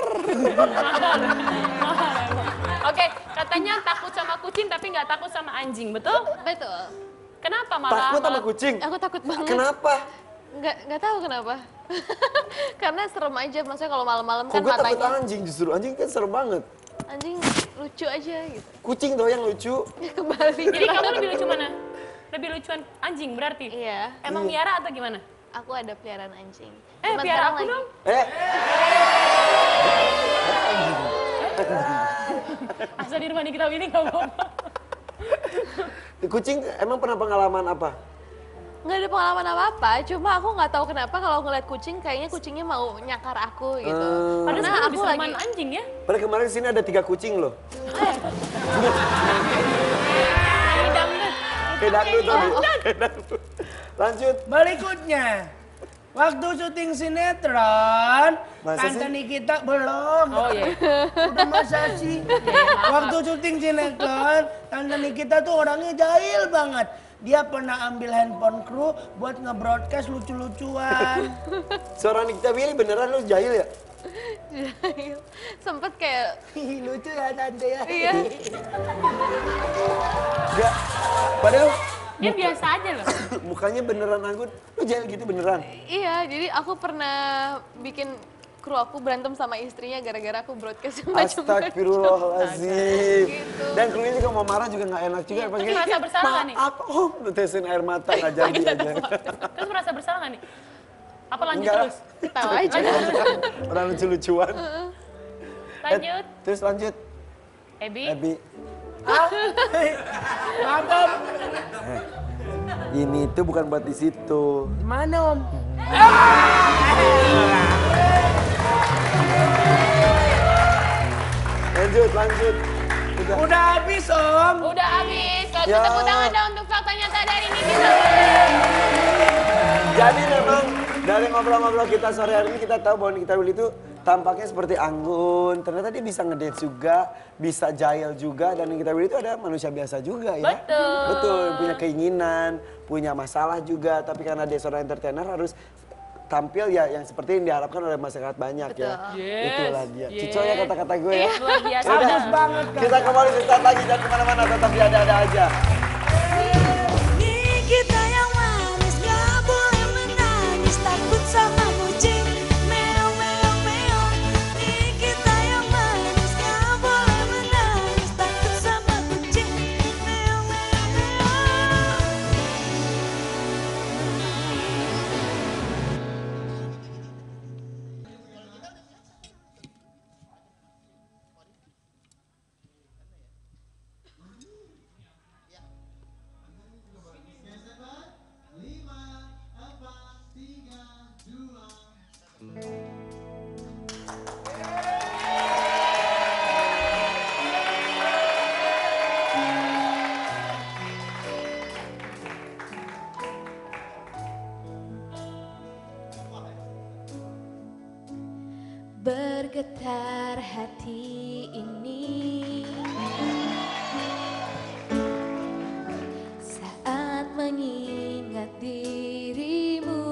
Oke, katanya takut sama kucing tapi nggak takut sama anjing, betul? Betul. Kenapa malah? Takut sama kucing? Aku takut banget. Kenapa? Nggak tahu kenapa. Karena serem aja, maksudnya kalau malam-malam Kok kan gue takut matanya anjing justru? Anjing kan serem banget. anjing lucu aja gitu. Kucing tuh yang lucu. Kembali. Jadi kamu lebih lucu mana? Lebih lucuan anjing berarti? Iya, Emang miara atau gimana? aku ada peliharaan anjing. Piara sekarang aku dong. Asal di rumah kita ini nggak apa-apa. Kucing emang pernah pengalaman apa? Nggak ada pengalaman apa-apa, cuma aku nggak tahu kenapa kalau ngeliat kucing kayaknya kucingnya mau nyakar aku gitu. Padahal Karena aku aku lagi main anjing ya. Padahal kemarin sini ada 3 kucing loh. Kayak dangdut. Kayak dangdut tadi. Kayak dangdut. Lanjut. Berikutnya, waktu syuting sinetron, Masa Tante sih? Nikita belum. Oh iya. Udah masa sih? Waktu syuting sinetron, Tante Nikita tuh orangnya jahil banget. Dia pernah ambil handphone kru buat nge-broadcast lucu-lucuan. Seorang Nikita Willy beneran lu jahil ya? sempet kayak Ih, lucu ya Tante ya. iya. Enggak. Padahal Dia biasa aja loh. mukanya beneran anggun. Lu jahil gitu beneran? Iya, jadi aku pernah bikin kru aku berantem sama istrinya gara-gara aku broadcast macam-macam. Astagfirullahaladzim. Gitu. Dan krunya juga mau marah juga nggak enak juga. Terus merasa bersalah nggak nih? Maaf, oh, tetesin air mata nggak jadi aja. Terus merasa bersalah nggak nih? Apa lanjut Enggak. terus? Ketawa aja. Orang lucu-lucuan. Lanjut. Terus lanjut. Ebi. Ebi. Apa? Ini tuh bukan buat di situ. Gimana Om? Lanjut. Udah habis Om. Udah habis. Kalau Ya. tepuk tangan dong untuk fakta nyata dari Nikita. Jadi memang dari ngobrol-ngobrol kita sore hari ini kita tahu bahwa Nikita Willy itu tampaknya seperti anggun. Ternyata dia bisa ngedance juga, bisa jahil juga. Dan Nikita Willy itu ada manusia biasa juga ya. Betul. Betul, punya keinginan, punya masalah juga. Tapi karena dia seorang entertainer harus tampil ya yang seperti yang diharapkan oleh masyarakat banyak ya. Yes, Itulah dia. yes. Cico ya kata-kata gue ya. Luar biasa. Udah, Bagus banget kan. kita kembali sesaat lagi, jangan kemana-mana, tetap di ada-ada aja. Nikita yang manis gak boleh menangis takut sama kucing meow meow meow. Nikita yang manis gak boleh menangis takut sama kucing meow meow meow. Bergetar hati ini saat mengingat dirimu.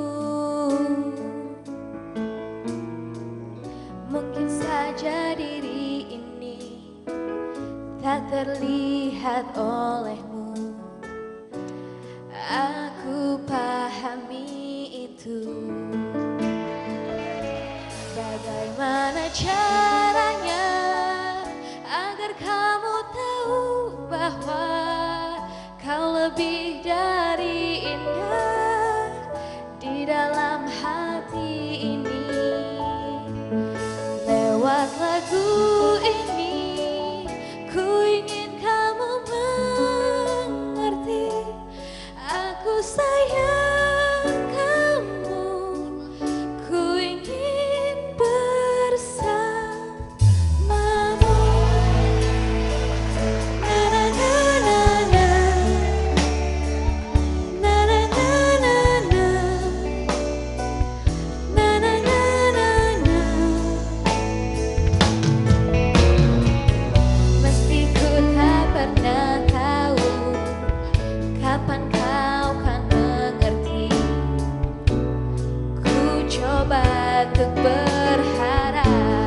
Mungkin saja diri ini tak terlihat olehmu. Aku pahami itu. Bagaimana caranya lebih dari indah di dalam hati ini. Lewat lagu ini ku ingin kamu mengerti, aku sayang kamu, ku ingin bersamamu. Na na na na na, na na na na na, na na na na na. Meski ku tak pernah tahu kapan kau kan mengerti, ku coba untuk berharap.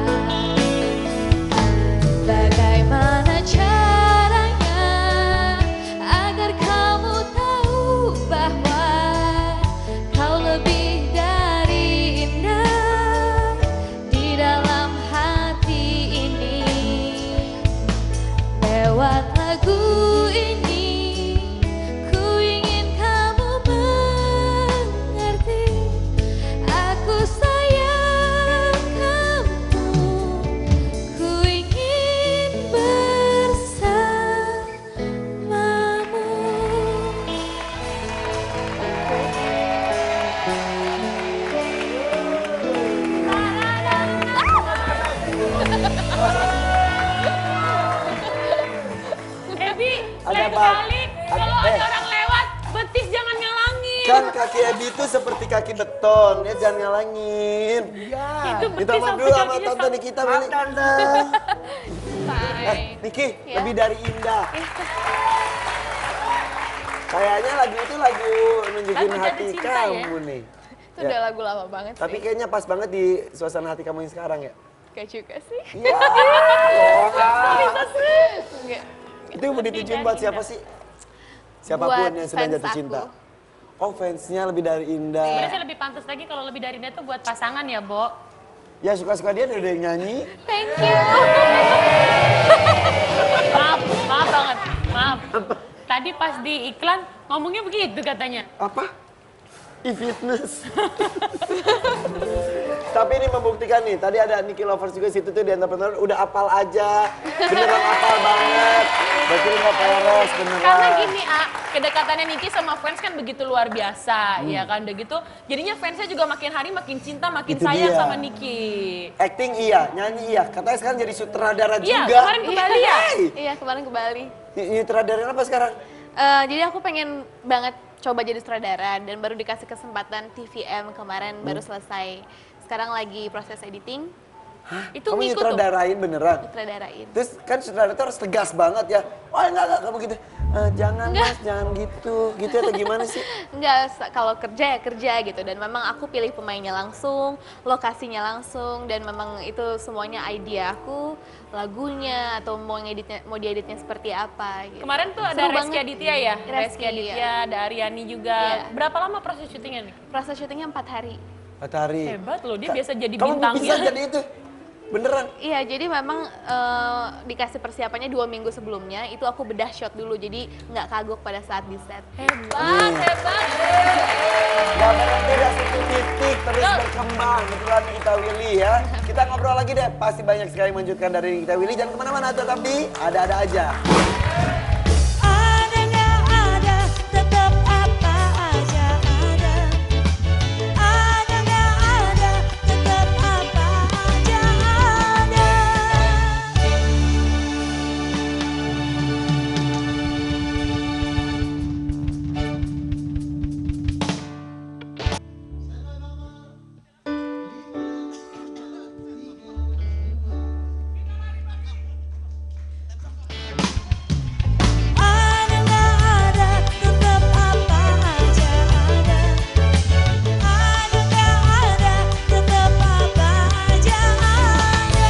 Bagaimana caranya agar kamu tahu bahwa kau lebih dari indah di dalam hati ini. Lewat lagu ini ku ingin kamu mengerti, aku sayang kamu, ku ingin bersamamu. Ebi, Ada lain bang. kali kalau ada orang lewat, betis jangan ngalangin. Kan kaki Ebi itu seperti kaki beton, ya jangan ngalangin. Itu Kita betis maaf sampai dulu sama kakinya Tante Nikita, Meli. Niki, Ya. lebih dari indah. Kayaknya lagu itu lagu nunjukin Lagu hati jatuh cinta ya? kamu nih. Itu udah lagu lama banget Tapi sih. kayaknya pas banget di suasana hati kamu yang sekarang ya. Gak juga sih. Iya. Enggak. Itu mau ditujuin buat siapa sih? Siapapun Buat yang sedang fans jatuh aku. cinta. Oh fansnya lebih dari indah. Sebenarnya lebih pantas lagi kalau lebih dari dia tuh buat pasangan ya, Bo. Ya suka-suka dia udah yang nyanyi. Thank you. Maaf banget, maaf. Tadi pas di iklan ngomongnya begitu katanya. Apa? E-fitness. Tapi ini membuktikan nih, tadi ada Niki Lovers juga situ tuh di entrepreneur udah apal aja. Beneran apal banget. Berarti nggak peres beneran. Karena gini, kedekatannya Niki sama fans kan begitu luar biasa, ya kan udah gitu. Jadinya fansnya juga makin hari makin cinta, makin Itu sayang dia. sama Niki. Acting iya, nyanyi iya. Katanya sekarang jadi sutradara Iya, juga. kemarin ke Bali ya? Hey! Iya, kemarin ke Bali. Sutradara apa sekarang? Jadi aku pengen banget coba jadi sutradara dan baru dikasih kesempatan TVM kemarin baru selesai. Sekarang lagi proses editing, Itu Kamu ngikut tuh. nyutradarain beneran? sutradarain. Terus kan sutradara itu harus tegas banget ya. Oh enggak kamu gitu. Jangan mas, jangan gitu. Gitu atau gimana sih? Enggak, kalau kerja ya kerja gitu. Dan memang aku pilih pemainnya langsung, lokasinya langsung, dan memang itu semuanya idea aku, lagunya atau mau dieditnya seperti apa. Gitu. Kemarin tuh ada Seru Reski banget. Aditya ya? Reski, Reski Aditya, ada Aryani juga. Iya. Berapa lama proses syutingnya nih? Proses syutingnya 4 hari. Matahari. Hebat loh, dia biasa jadi Kamu bintang bisa ya. jadi itu? Beneran? Iya, jadi memang dikasih persiapannya 2 minggu sebelumnya, itu aku bedah shot dulu, jadi nggak kagok pada saat di set. Hebat, hebat. Gak berhenti dari situ titik, terus berkembang. Betulan Nikita Willy ya. Kita ngobrol lagi deh, pasti banyak sekali menunjukkan dari Nikita Willy. Jangan kemana-mana, tetap di ada-ada aja. Ada nggak ada, tetap apa aja ada. Ada nggak ada, tetap apa aja ada. Ada nggak ada, tetap apa aja ada. Ada nggak ada, tetap apa aja ada.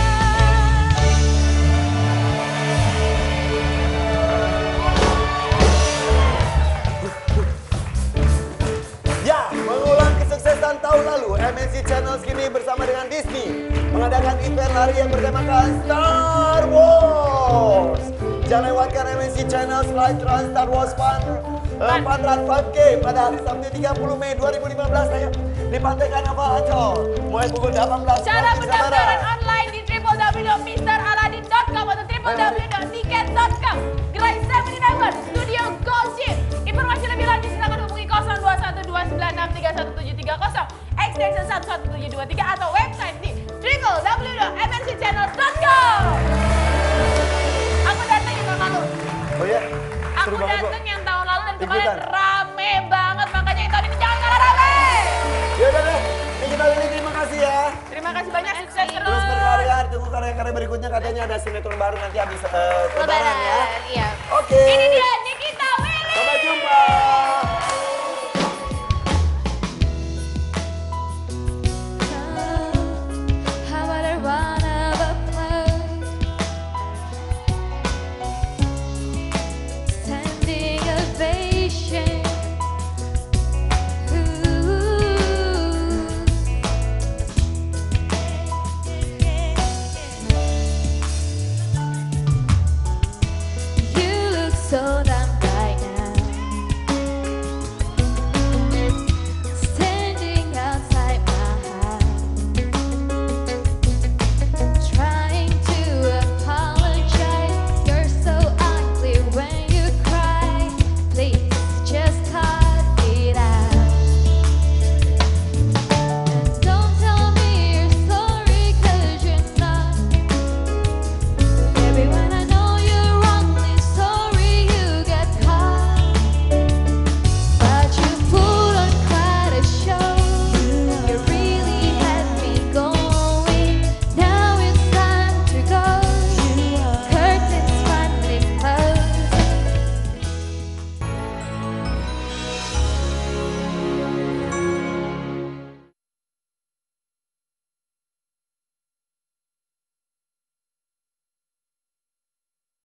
Ya, mengulang kesuksesan tahun lalu, MNC Channels kini bersama dengan Disney mengadakan event lari yang bertemakan Star Wars. Jangan lewatkan MNC Channels Flight Run Star Wars Fun Panran 5K pada hari Sabtu 30 Mei 2015 ayo di Pantai Karnaval Ancol mulai pukul 18. Cara pendaftaran online di www.mraladin.com atau www.tiket.com. Gerai 7-Eleven, Studio Gossip. Informasi lebih lanjut silakan hubungi 021296317330, extension 11723 atau website di www.mrcchannels.com. Aku datang yang tahun lalu. Oh ya? Aku datang yang tahun lalu dan kemarin rame banget, makanya yang tahun ini jangan kalah rame. Yaudah deh, Nikita Willy terima kasih ya. Terima kasih banyak, sukses Terus terus. berkarya, tunggu karya-karya berikutnya katanya ada sinetron baru nanti habis lebaran ya. Iya. Oke. Ini dia